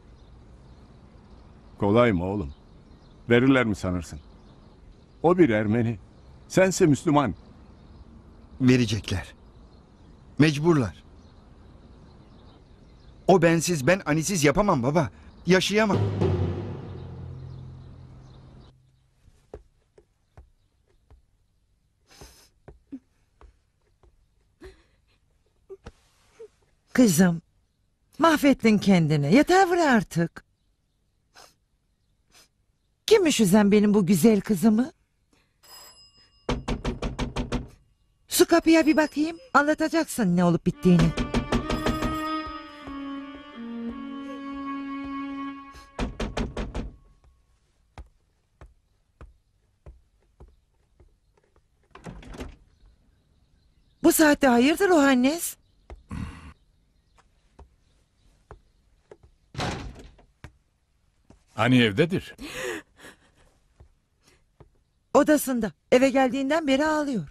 Kolay mı oğlum? Verirler mi sanırsın? O bir Ermeni. Sense Müslüman. Verecekler. Mecburlar. O bensiz, ben Ani'siz yapamam baba. Yaşayamam. Kızım, mahvettin kendini. Yeter bre artık. Kimmiş üzen benim bu güzel kızımı? Şu kapıya bir bakayım. Anlatacaksın ne olup bittiğini. Bu saatte hayırdır o Hannes? Ani evdedir. Odasında. Eve geldiğinden beri ağlıyor.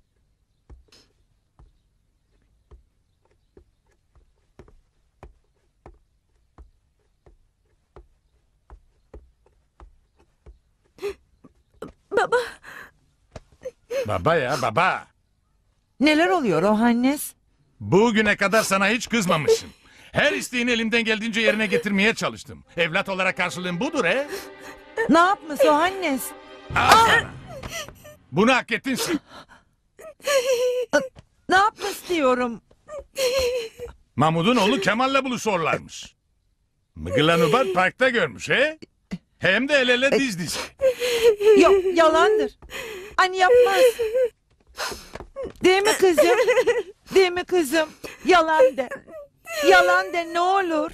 Baba. Baba ya baba. Neler oluyor o Hannes? Bugüne kadar sana hiç kızmamışım. Her isteğini elimden geldiğince yerine getirmeye çalıştım. Evlat olarak karşılığın budur he? Ne yapmış o Hannes? Al sana. Bunu hak ettin sen. Ne yapmış diyorum. Mahmud'un oğlu Kemal'le buluşuyorlarmış. Mıgıla Nubar parkta görmüş he? Hem de el ele diz dize. Yok yalandır. Hani yapmaz. Değil mi kızım? Değil mi kızım? Yalan de. Yalan de ne olur.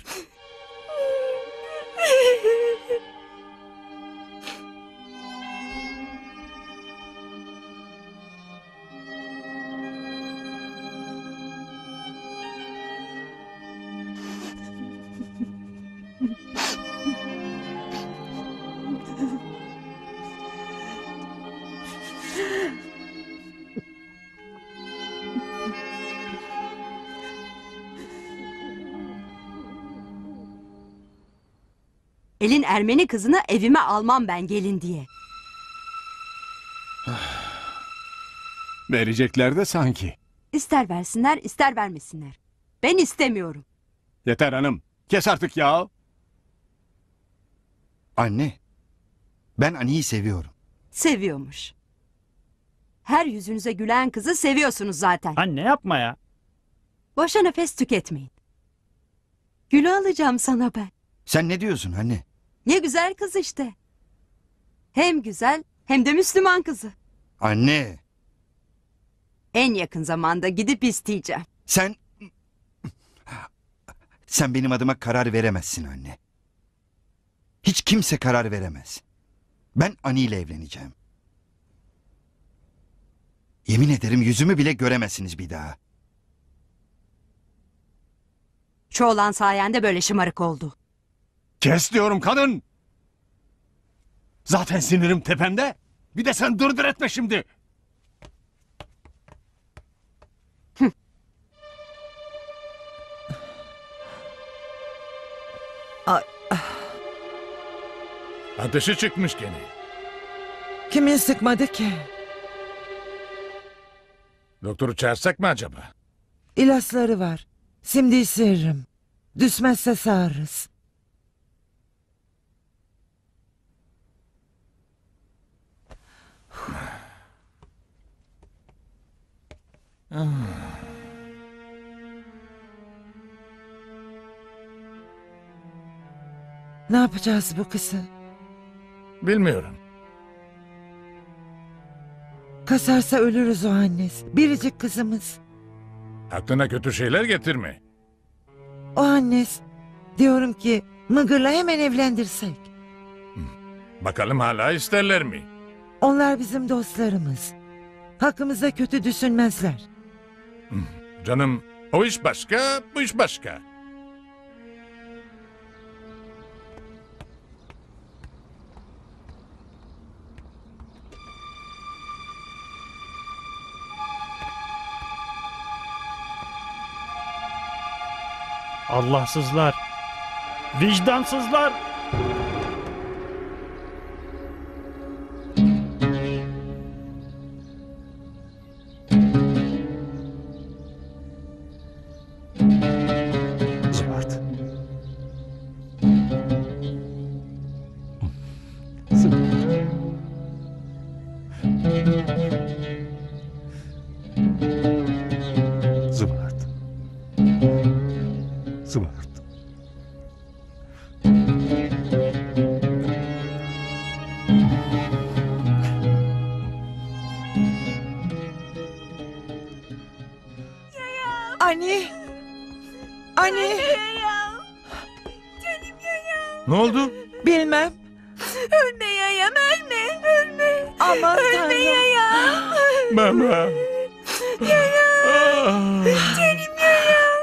Elin Ermeni kızını evime almam ben gelin diye. Verecekler de sanki. İster versinler ister vermesinler. Ben istemiyorum. Yeter hanım. Kes artık ya. Anne, ben Ani'yi seviyorum. Seviyormuş. Her yüzünüze gülen kızı seviyorsunuz zaten. Anne yapma ya. Boşa nefes tüketmeyin. Gül'ü alacağım sana ben. Sen ne diyorsun anne? Ne güzel kız işte. Hem güzel hem de Müslüman kızı. Anne, En yakın zamanda gidip isteyeceğim. sen benim adıma karar veremezsin anne. Hiç kimse karar veremez. Ben Ani ile evleneceğim. Yemin ederim yüzümü bile göremezsiniz bir daha. Şu olan sayende böyle şımarık oldu. Kes diyorum kadın. Zaten sinirim tepemde. Bir de sen dırdır etme şimdi. Ateşi çıkmış gene. Kimin sıkmadı ki? Doktoru çağırsak mı acaba? İlaçları var. Şimdi sırrım. Düşmezse sağırız. Ne yapacağız bu kızı? Bilmiyorum. Kasarsa ölürüz o annesi. Biricik kızımız. Aklına kötü şeyler getirme. O annesi. Diyorum ki Mıgır'la hemen evlendirsek. Bakalım hala isterler mi? Onlar bizim dostlarımız. Hakkımızda kötü düşünmezler. Canım, o iş başka, bu iş başka. Allahsızlar. Vicdansızlar. Zıvart. Zıvart. Zıvart. Anne. Anne. Ne oldu? Bilmem. Ölme yayam ölme ölme. Aman ölme Tanrım. yayam. Mama. Yayam. Canım yayam.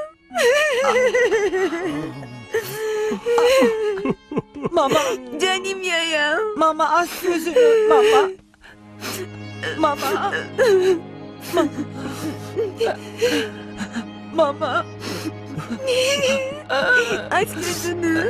Mama. Canım yayam. Mama az gözünü. Mama. Mama. Mama. Aç gözünü.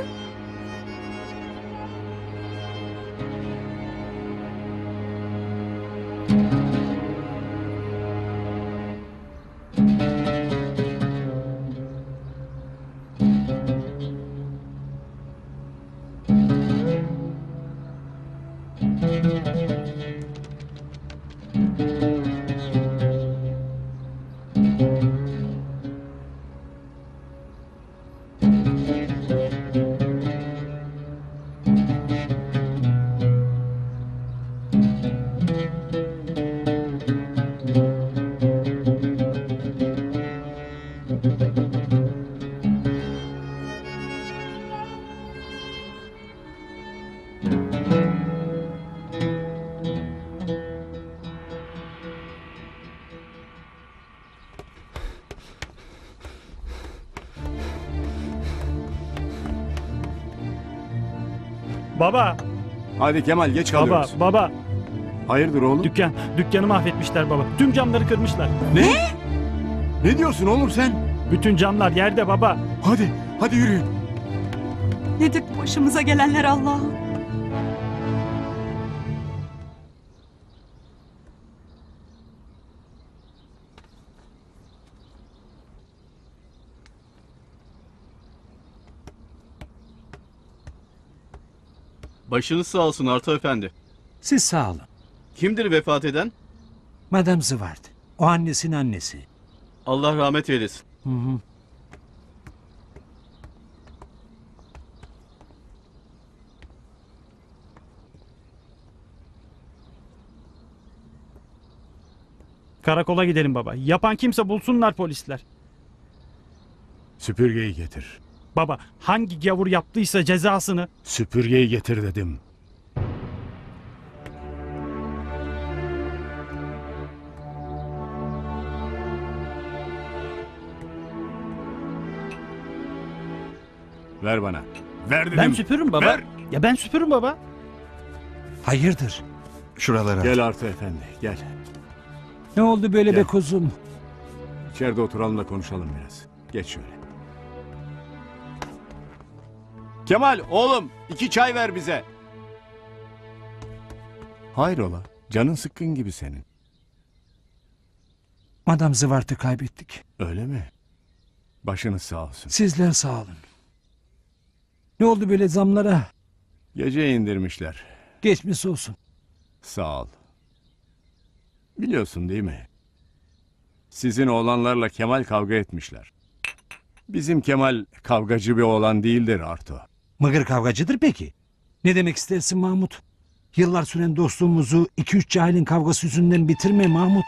Baba. Hadi Kemal geç Baba, kalıyoruz. baba. Hayırdır oğlum? Dükkanı mahvetmişler baba. Tüm camları kırmışlar. Ne? Ne diyorsun oğlum sen? Bütün camlar yerde baba. Hadi yürüyün. Nedir bu başımıza gelenler Allah'ım? Başınız sağ olsun Arto Efendi. Siz sağ olun. Kimdir vefat eden? Madame Zwart. O annesinin annesi. Allah rahmet eylesin. Hı hı. Karakola gidelim baba. Yapan kimse bulsunlar polisler. Süpürgeyi getir. Baba hangi gavur yaptıysa cezasını... Süpürgeyi getir dedim. Ver bana. Ver dedim. Ben süpürürüm baba. Ver. Ya ben süpürürüm baba. Hayırdır? Şuralara. Gel Arto Efendi gel. Ne oldu böyle Gel. be kuzum? İçeride oturalım da konuşalım biraz. Geç şöyle. Kemal oğlum 2 çay ver bize. Hayrola? Canın sıkkın gibi senin. Madame Zwart'ı kaybettik. Öyle mi? Başınız sağ olsun. Sizler sağ olun. Ne oldu böyle zamlara? Gece indirmişler. Geçmiş olsun. Sağ ol. Biliyorsun değil mi? Sizin oğlanlarla Kemal kavga etmişler. Bizim Kemal kavgacı bir oğlan değildir Arto. Mıgır kavgacıdır peki? Ne demek istersin Mahmut? Yıllar süren dostluğumuzu 2-3 cahilin kavgası yüzünden bitirme Mahmut.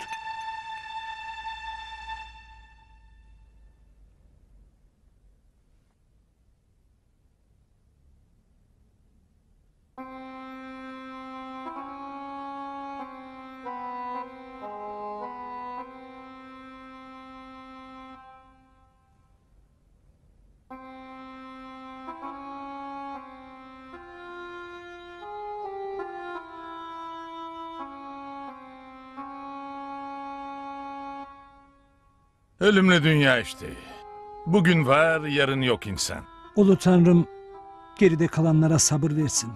Ölümlü dünya işte. Bugün var, yarın yok insan. Ulu Tanrım geride kalanlara sabır versin.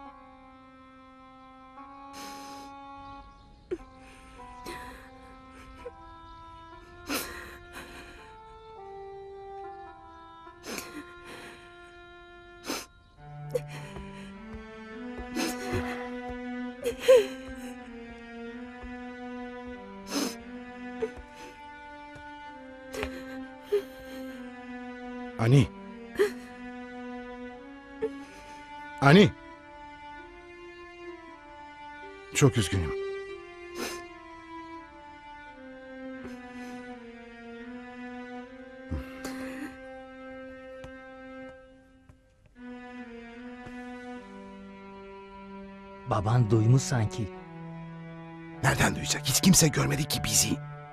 Ani. Ani. Çok üzgünüm. Baban duymuş sanki. Nereden duyacak? Hiç kimse görmedi ki bizi.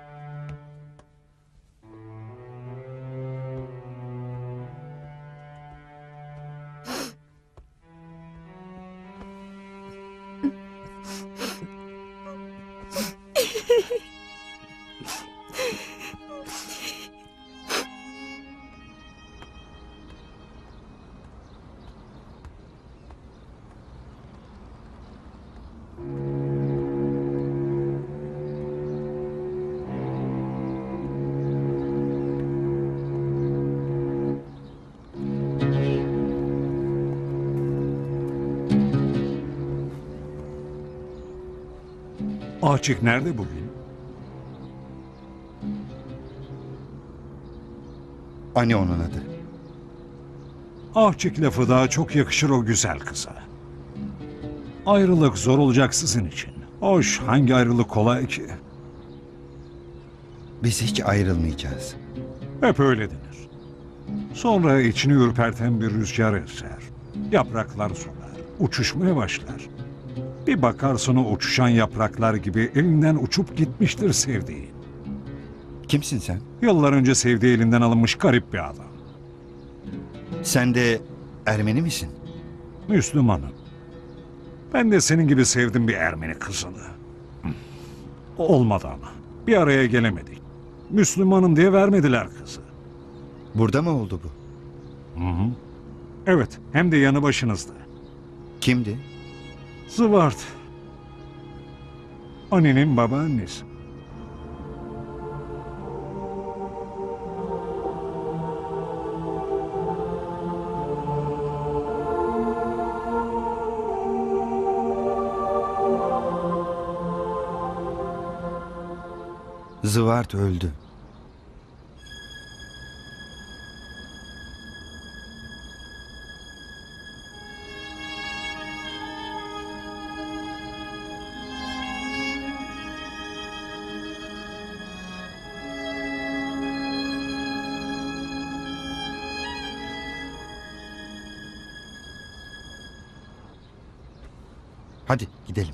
Açık nerede bugün? Ani onun adı. Açık lafı daha çok yakışır o güzel kıza. Ayrılık zor olacak sizin için. Hoş, hangi ayrılık kolay ki? Biz hiç ayrılmayacağız. Hep öyle denir. Sonra içini ürperten bir rüzgar eser. Yapraklar solar, uçuşmaya başlar. Bir bakarsın o uçuşan yapraklar gibi elinden uçup gitmiştir sevdiğin. Kimsin sen? Yıllar önce sevdiği elinden alınmış garip bir adam. Sen de Ermeni misin? Müslümanım. Ben de senin gibi sevdim bir Ermeni kızını. Olmadı ama. Bir araya gelemedik. Müslümanım diye vermediler kızı. Burada mı oldu bu? Hı hı. Evet, hem de yanı başınızda. Kimdi? Zıvart. Annenin babaannesi. Zıvart öldü. Hadi gidelim.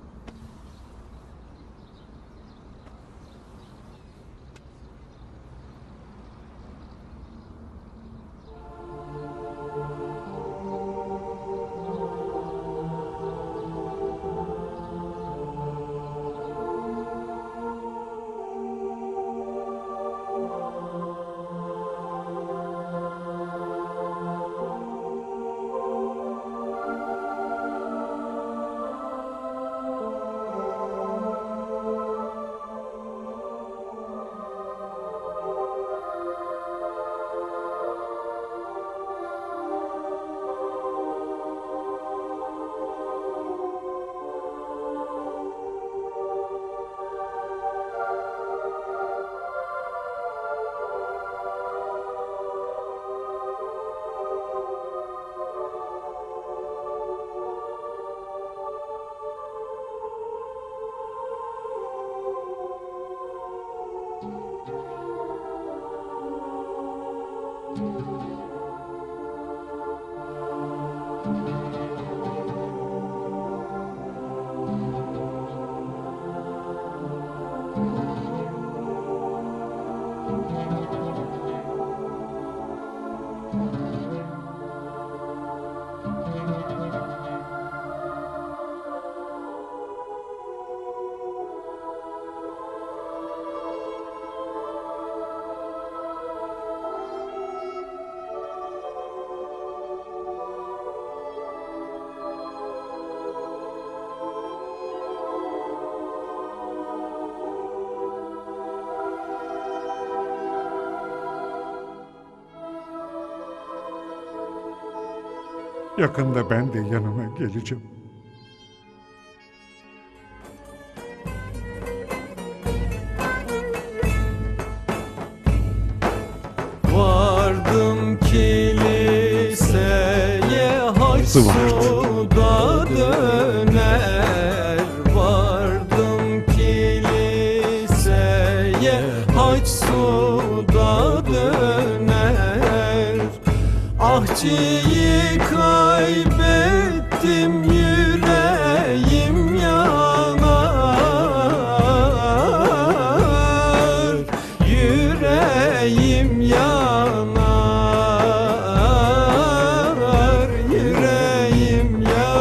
Yakında ben de yanına geleceğim. Vardım kiliseye haç suda döner. Vardım kiliseye haç suda döner. Ahçıyı kaybettim, yüreğim yanar. Yüreğim yanar. Yüreğim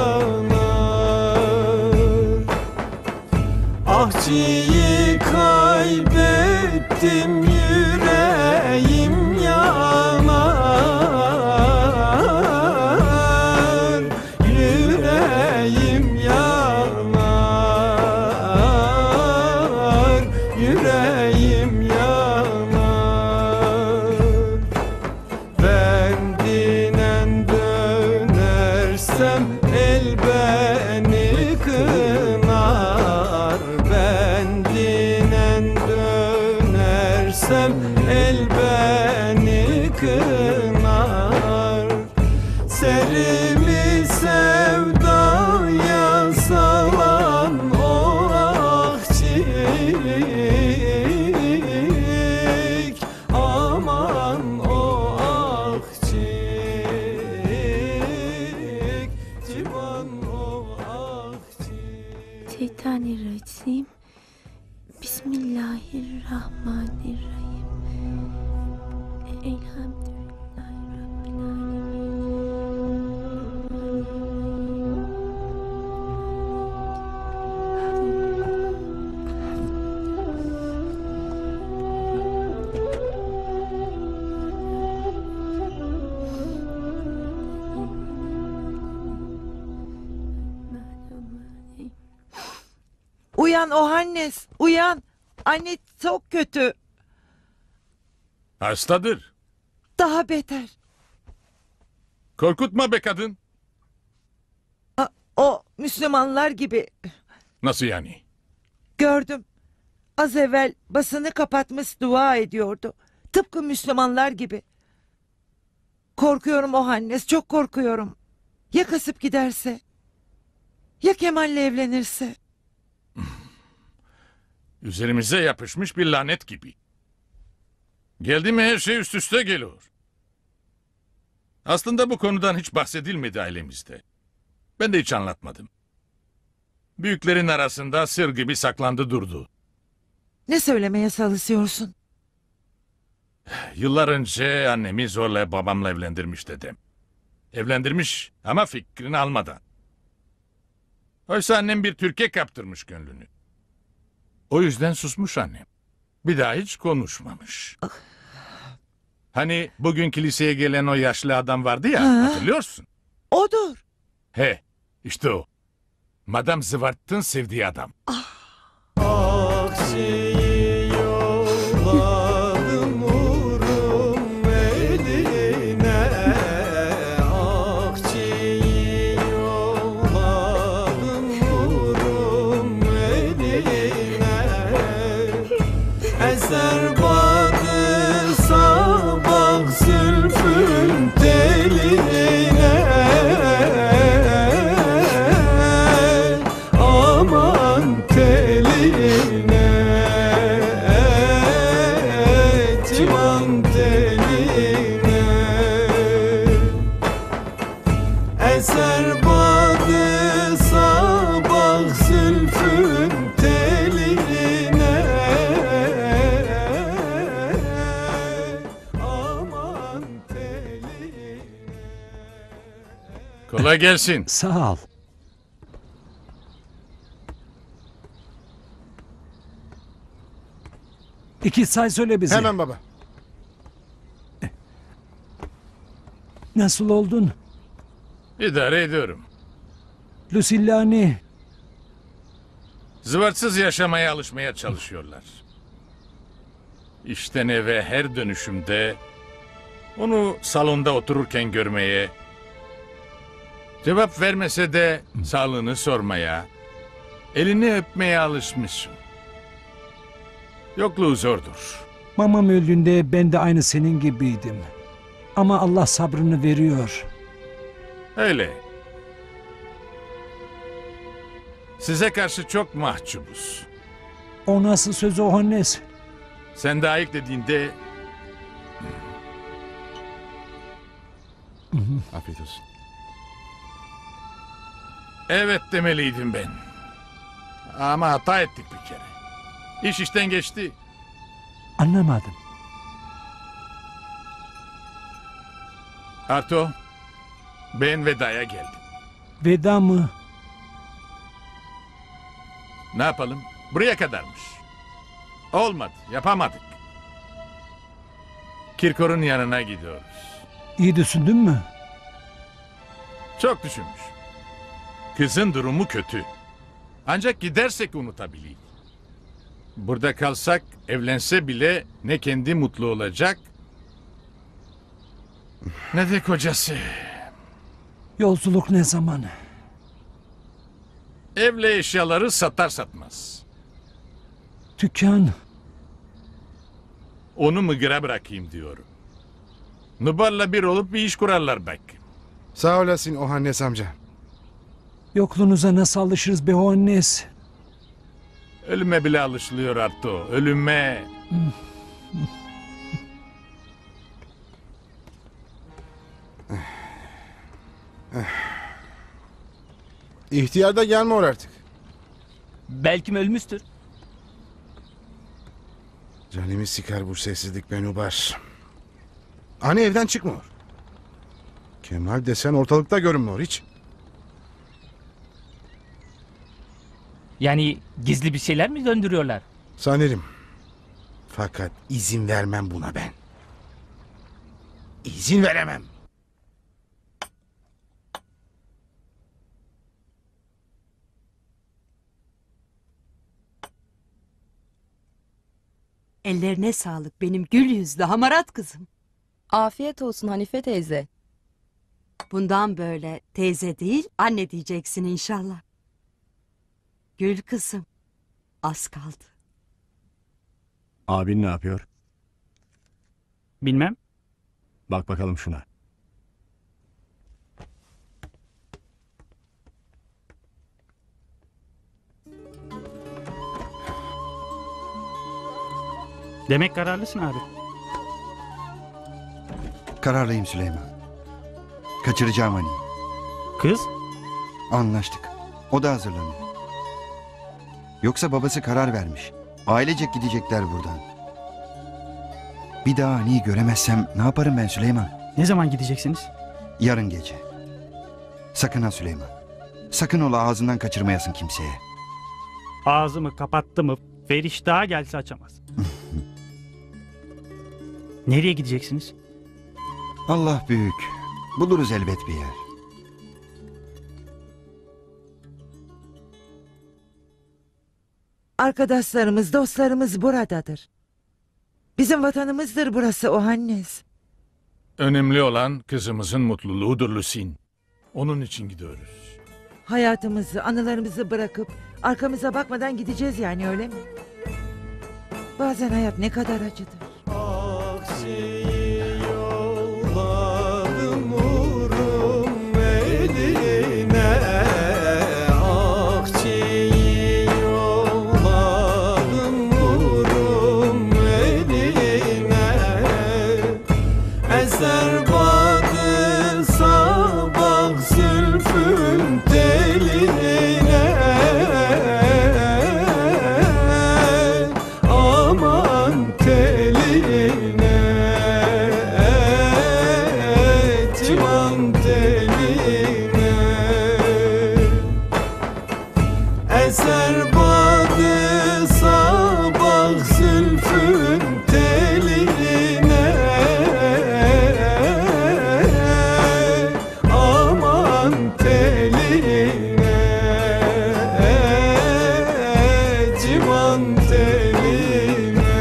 yanar. Ahçıyı kaybettim, yüreğim yanar. Yüreğim yanar. Yüreğim yanar. Ben dinen dönersem el beni kınar. Ben dinen dönersem el beni kınar. Serimi sevdaya salan o ahçıyık. Aman o ahçıyık. Civan o ahçıyık. Şeytanirracim. Bismillahirrahmanirrahim. Elhamdülillahi Rabbil alemin. Uyan Ohannes, uyan. Anne çok kötü. Hastadır. Daha beter. Korkutma be kadın. O Müslümanlar gibi. Nasıl yani? Gördüm. Az evvel basını kapatmış dua ediyordu. Tıpkı Müslümanlar gibi. Korkuyorum Ohannes, çok korkuyorum. Ya kasıp giderse? Ya Kemal'le evlenirse? Üzerimize yapışmış bir lanet gibi. Geldi mi her şey üst üste geliyor. Aslında bu konudan hiç bahsedilmedi ailemizde. Ben de hiç anlatmadım. Büyüklerin arasında sır gibi saklandı durdu. Ne söylemeye çalışıyorsun? Yıllar önce annemi zorla babamla evlendirmiş dedem. Evlendirmiş ama fikrini almadan. Oysa annem bir Türkiye kaptırmış gönlünü. O yüzden susmuş annem. Bir daha hiç konuşmamış. Hani bugün kiliseye gelen o yaşlı adam vardı ya, hatırlıyorsun? Odur. He, işte o. Madame Zıvart'ın sevdiği adam. Akçeyi yolladım vurum eline. Akçeyi yolladım vurum eline. Eser badı sabah zülfün teline. Aman teline, civan teline. Eser badı sabah zülfün teline. Aman teline. Kolay gelsin. Sağ ol. İki say söyle bize. Hemen baba. Nasıl oldun? İdare ediyorum. Lucillani. Zıvartsız yaşamaya alışmaya çalışıyorlar. İşten eve her dönüşümde onu salonda otururken görmeye, cevap vermese de sağlığını sormaya, elini öpmeye alışmışım. Yokluğu zordur. Mamam öldüğünde ben de aynı senin gibiydim. Ama Allah sabrını veriyor. Öyle. Size karşı çok mahcubuz. O nasıl söz Ohannes? Sen de ayık dediğinde... Afiyet olsun. Evet demeliydim ben. Ama hata ettik bir kere. İş işten geçti. Anlamadım. Arto, ben vedaya geldim. Veda mı? Ne yapalım? Buraya kadarmış. Olmadı, yapamadık. Kirkor'un yanına gidiyoruz. İyi düşündün mü? Çok düşünmüş. Kızın durumu kötü. Ancak gidersek unutabilir. Burada kalsak evlense bile ne kendi mutlu olacak ne de kocası. Yolculuk ne zaman? Evle eşyaları satar satmaz. Dükkan. Onu mıgıra bırakayım diyorum. Nubar'la bir olup bir iş kurarlar belki. Sağ olasın Ohannes amca. Yokluğunuza nasıl alışırız be Ohannes? Ölüme bile alışılıyor Arto. Ölüme. İhtiyar da gelmiyor artık. Belki ölmüştür. Canımı sıkar bu sessizlik Benubar. Hani evden çıkmıyor. Kemal desen ortalıkta görünmüyor hiç. Yani gizli bir şeyler mi döndürüyorlar? Sanırım. Fakat izin vermem buna ben. İzin veremem. Ellerine sağlık benim gül yüzlü hamarat kızım. Afiyet olsun Hanife teyze. Bundan böyle teyze değil anne diyeceksin inşallah. Gül kızım. Az kaldı. Abin ne yapıyor? Bilmem. Bak bakalım şuna. Demek kararlısın abi. Kararlıyım Süleyman. Kaçıracağım Hani'yi. Kız? Anlaştık. O da hazırlanıyor. Yoksa babası karar vermiş. Ailecek gidecekler buradan. Bir daha Hani'yi göremezsem ne yaparım ben Süleyman? Ne zaman gideceksiniz? Yarın gece. Sakın ha Süleyman. Sakın ola ağzından kaçırmayasın kimseye. Ağzımı kapattı mı Feriş daha gelse açamaz. Nereye gideceksiniz? Allah büyük. Buluruz elbet bir yer. Arkadaşlarımız, dostlarımız buradadır. Bizim vatanımızdır burası o Hannes. Önemli olan kızımızın mutluluğudur Lusin. Onun için gidiyoruz. Hayatımızı, anılarımızı bırakıp arkamıza bakmadan gideceğiz yani öyle mi? Bazen hayat ne kadar acıdır. Akçeyi yolladım vurum eline. Akçeyi yolladım vurum eline. Eser badı sabah zülfün teline. Aman teline, civan teline. Eser badı sabah zülfün teline. Aman teline, civan teline.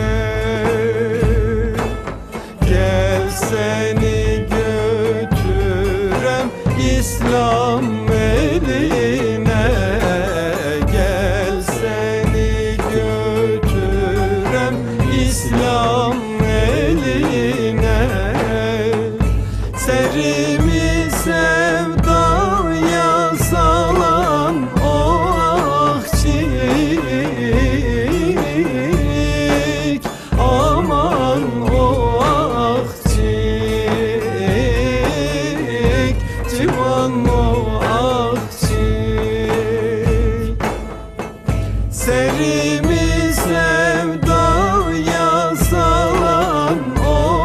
Gel seni götürem İslam eline. Gel seni götürem İslam eline. Serimi sevdaya salan o akçik. Aman o akçik, civan o akçik. Serimi sevdaya salan o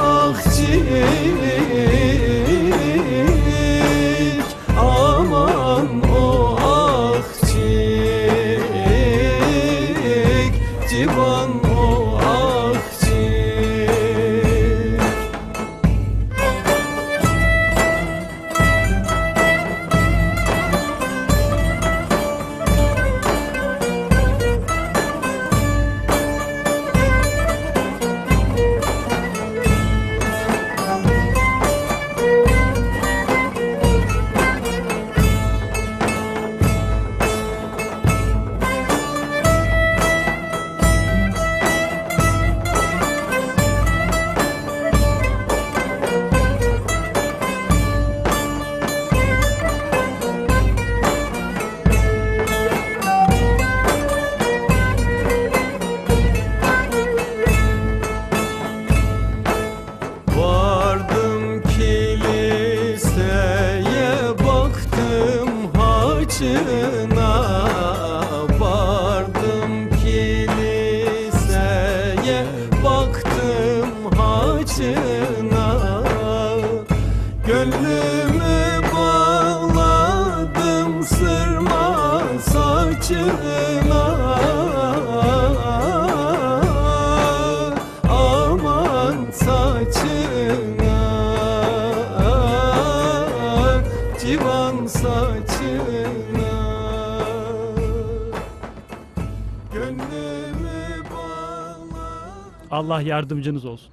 akçik. Aman o akçik, civan o akçik. Vardım kiliseye baktım haçına. Vardım kiliseye baktım haçına. Gönlümü bağladım sırma saçına. Aman saçına, civan saçına. Gönlümü bağladım. Allah yardımcınız olsun.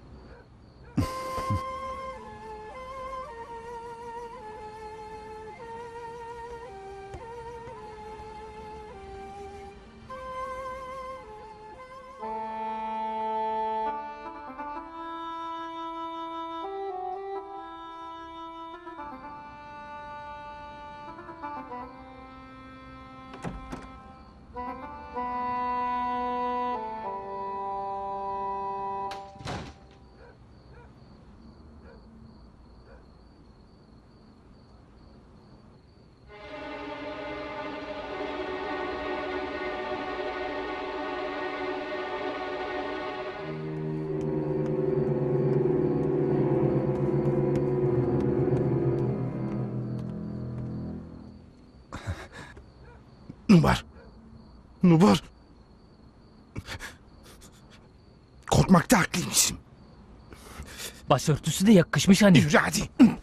Nubar. Nubar. Korkmakta haklıymışım. Başörtüsü de yakışmış hani. Yürü hadi.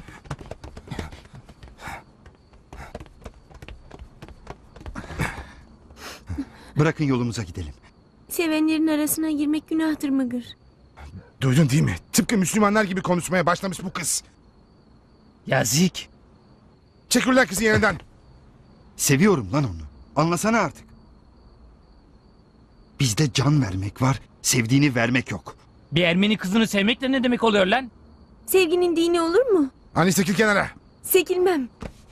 Bırakın yolumuza gidelim. Sevenlerin arasına girmek günahtır Mıgır. Duydun değil mi? Tıpkı Müslümanlar gibi konuşmaya başlamış bu kız. Yazık. Çek ulan kızı yeniden. Seviyorum lan onu. Anlasana artık. Bizde can vermek var, sevdiğini vermek yok. Bir Ermeni kızını sevmek de ne demek oluyor lan? Sevginin dini olur mu? Hani çekil kenara. Sekilmem.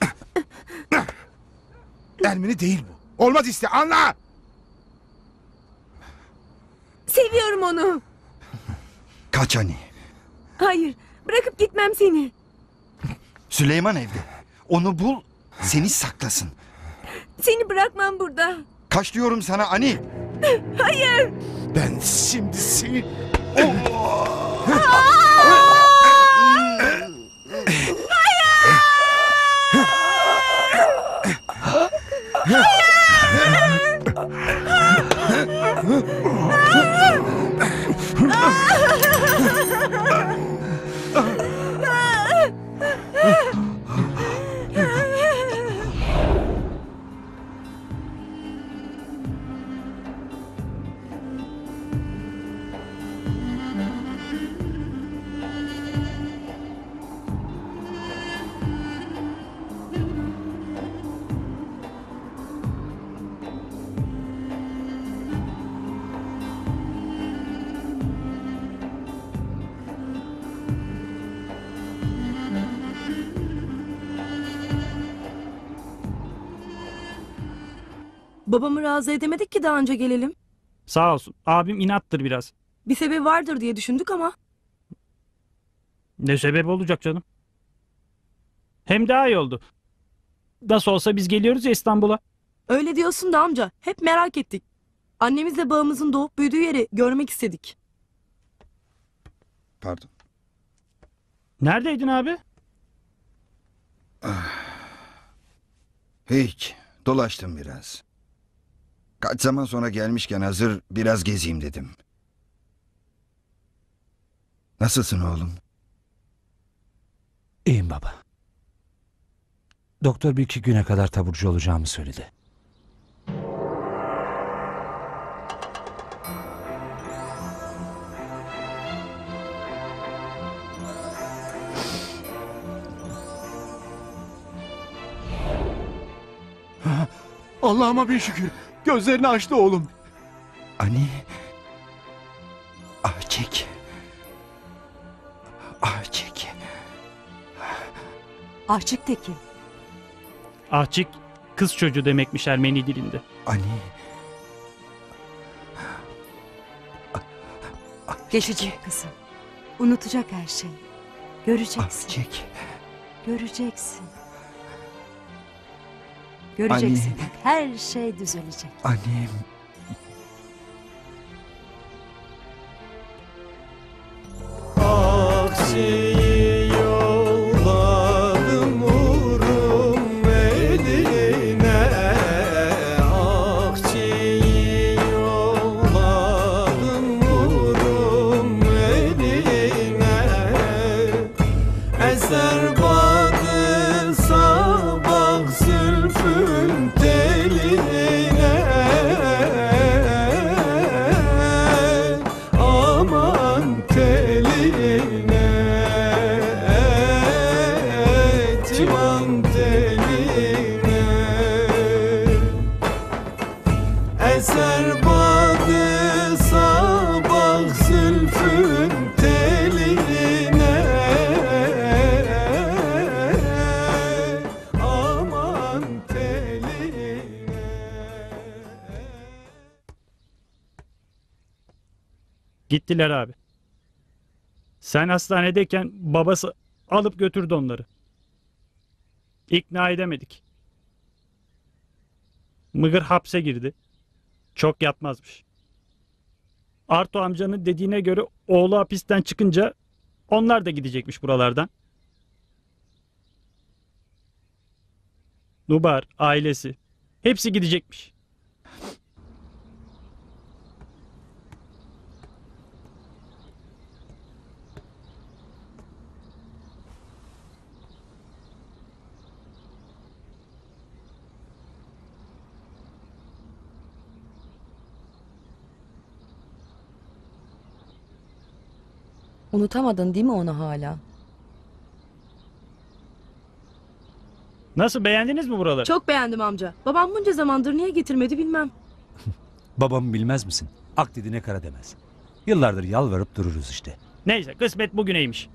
Ermeni değil bu. Olmaz işte, anla. Seviyorum onu. Kaç hani. Hayır, bırakıp gitmem seni. Süleyman evde. Onu bul, seni saklasın. Seni bırakmam burada. Kaç diyorum sana Ani. Hayır. Ben şimdi seni... Babamı razı edemedik ki daha önce gelelim. Sağ olsun. Abim inattır biraz. Bir sebebi vardır diye düşündük ama. Ne sebep olacak canım? Hem daha iyi oldu. Nasıl olsa biz geliyoruz ya İstanbul'a. Öyle diyorsun da amca. Hep merak ettik. Annemizle babamızın doğup büyüdüğü yeri görmek istedik. Pardon. Neredeydin abi? Hiç. Dolaştım biraz. Kaç zaman sonra gelmişken hazır biraz gezeyim dedim. Nasılsın oğlum? İyiyim baba. Doktor bir iki güne kadar taburcu olacağımı söyledi. Allah'ıma bin şükür. Gözlerini açtı oğlum. Ani. Çek. Çek. Ahçık de kim? Ahçık kız çocuğu demekmiş Ermeni dilinde. Ani. Geçecek kızım. Unutacak her şeyi. Göreceksin. Çek. Göreceksin. Göreceksin. Anne. Her şey düzelecek. Annem. Akçeyi yolladım vurum eline. Akçeyi yolladım vurum eline. Eser badı sabah zülfün teline. Ama Gittiler abi. Sen hastanedeyken babası alıp götürdü onları. İkna edemedik. Mıgır hapse girdi. Çok yatmazmış. Arto amcanın dediğine göre oğlu hapisten çıkınca onlar da gidecekmiş buralardan. Nubar, ailesi. Hepsi gidecekmiş. Unutamadın değil mi onu hala? Nasıl, beğendiniz mi buraları? Çok beğendim amca. Babam bunca zamandır niye getirmedi bilmem. Babamı bilmez misin? Ak dediğine kara demez. Yıllardır yalvarıp dururuz işte. Neyse, kısmet bugüneymiş.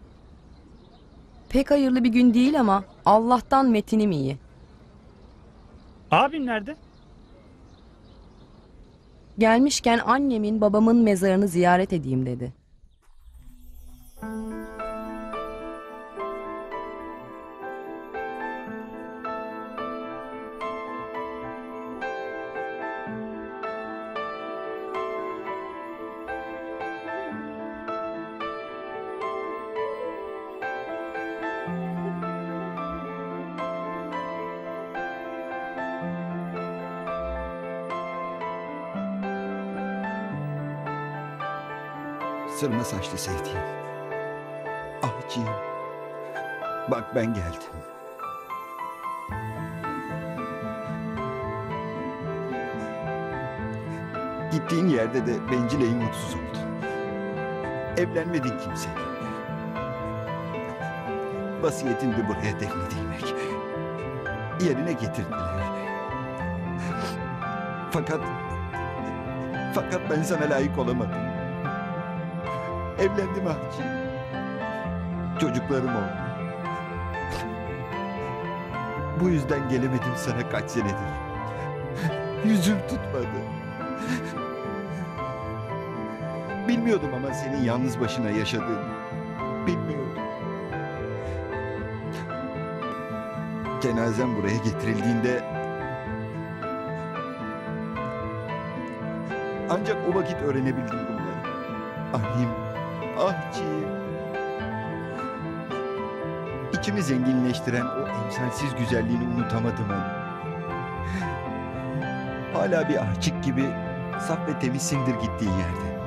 Pek hayırlı bir gün değil ama Allah'tan Metin'im iyi. Abin nerede? Gelmişken annemin babamın mezarını ziyaret edeyim dedi. Sırma saçlı sevdiğim. Ahciğim. Bak ben geldim. Gittiğin yerde de bencileyin mutsuz oldun. Evlenmedin kimseyle. Vasiyetin de buraya defnedilmek. Yerine getirdiler. Fakat ben sana layık olamadım. Evlendim Ahciğim. Çocuklarım oldu. Bu yüzden gelemedim sana kaç senedir. Yüzüm tutmadı. Bilmiyordum ama senin yalnız başına yaşadığını. Bilmiyordum. Cenazem buraya getirildiğinde ancak o vakit öğrenebildim bunları. Ahim, ahciğim. İçimi zenginleştiren o emsalsiz güzelliğini unutamadım onu. Hala bir ahçık gibi saf ve temizsindir gittiğin yerde.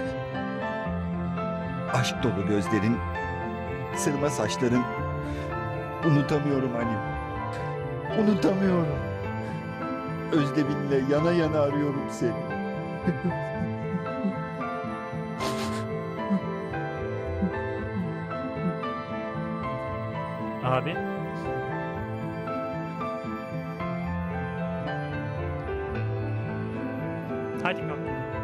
Aşk dolu gözlerin, sırma saçların. Unutamıyorum Halim. Unutamıyorum. Özleminle yana yana arıyorum seni. Abi. Hadi kalk.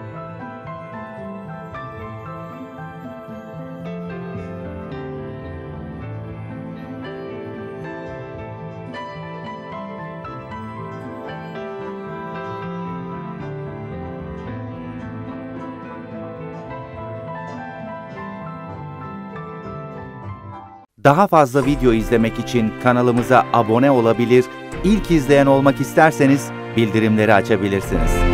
Daha fazla video izlemek için kanalımıza abone olabilir, ilk izleyen olmak isterseniz bildirimleri açabilirsiniz.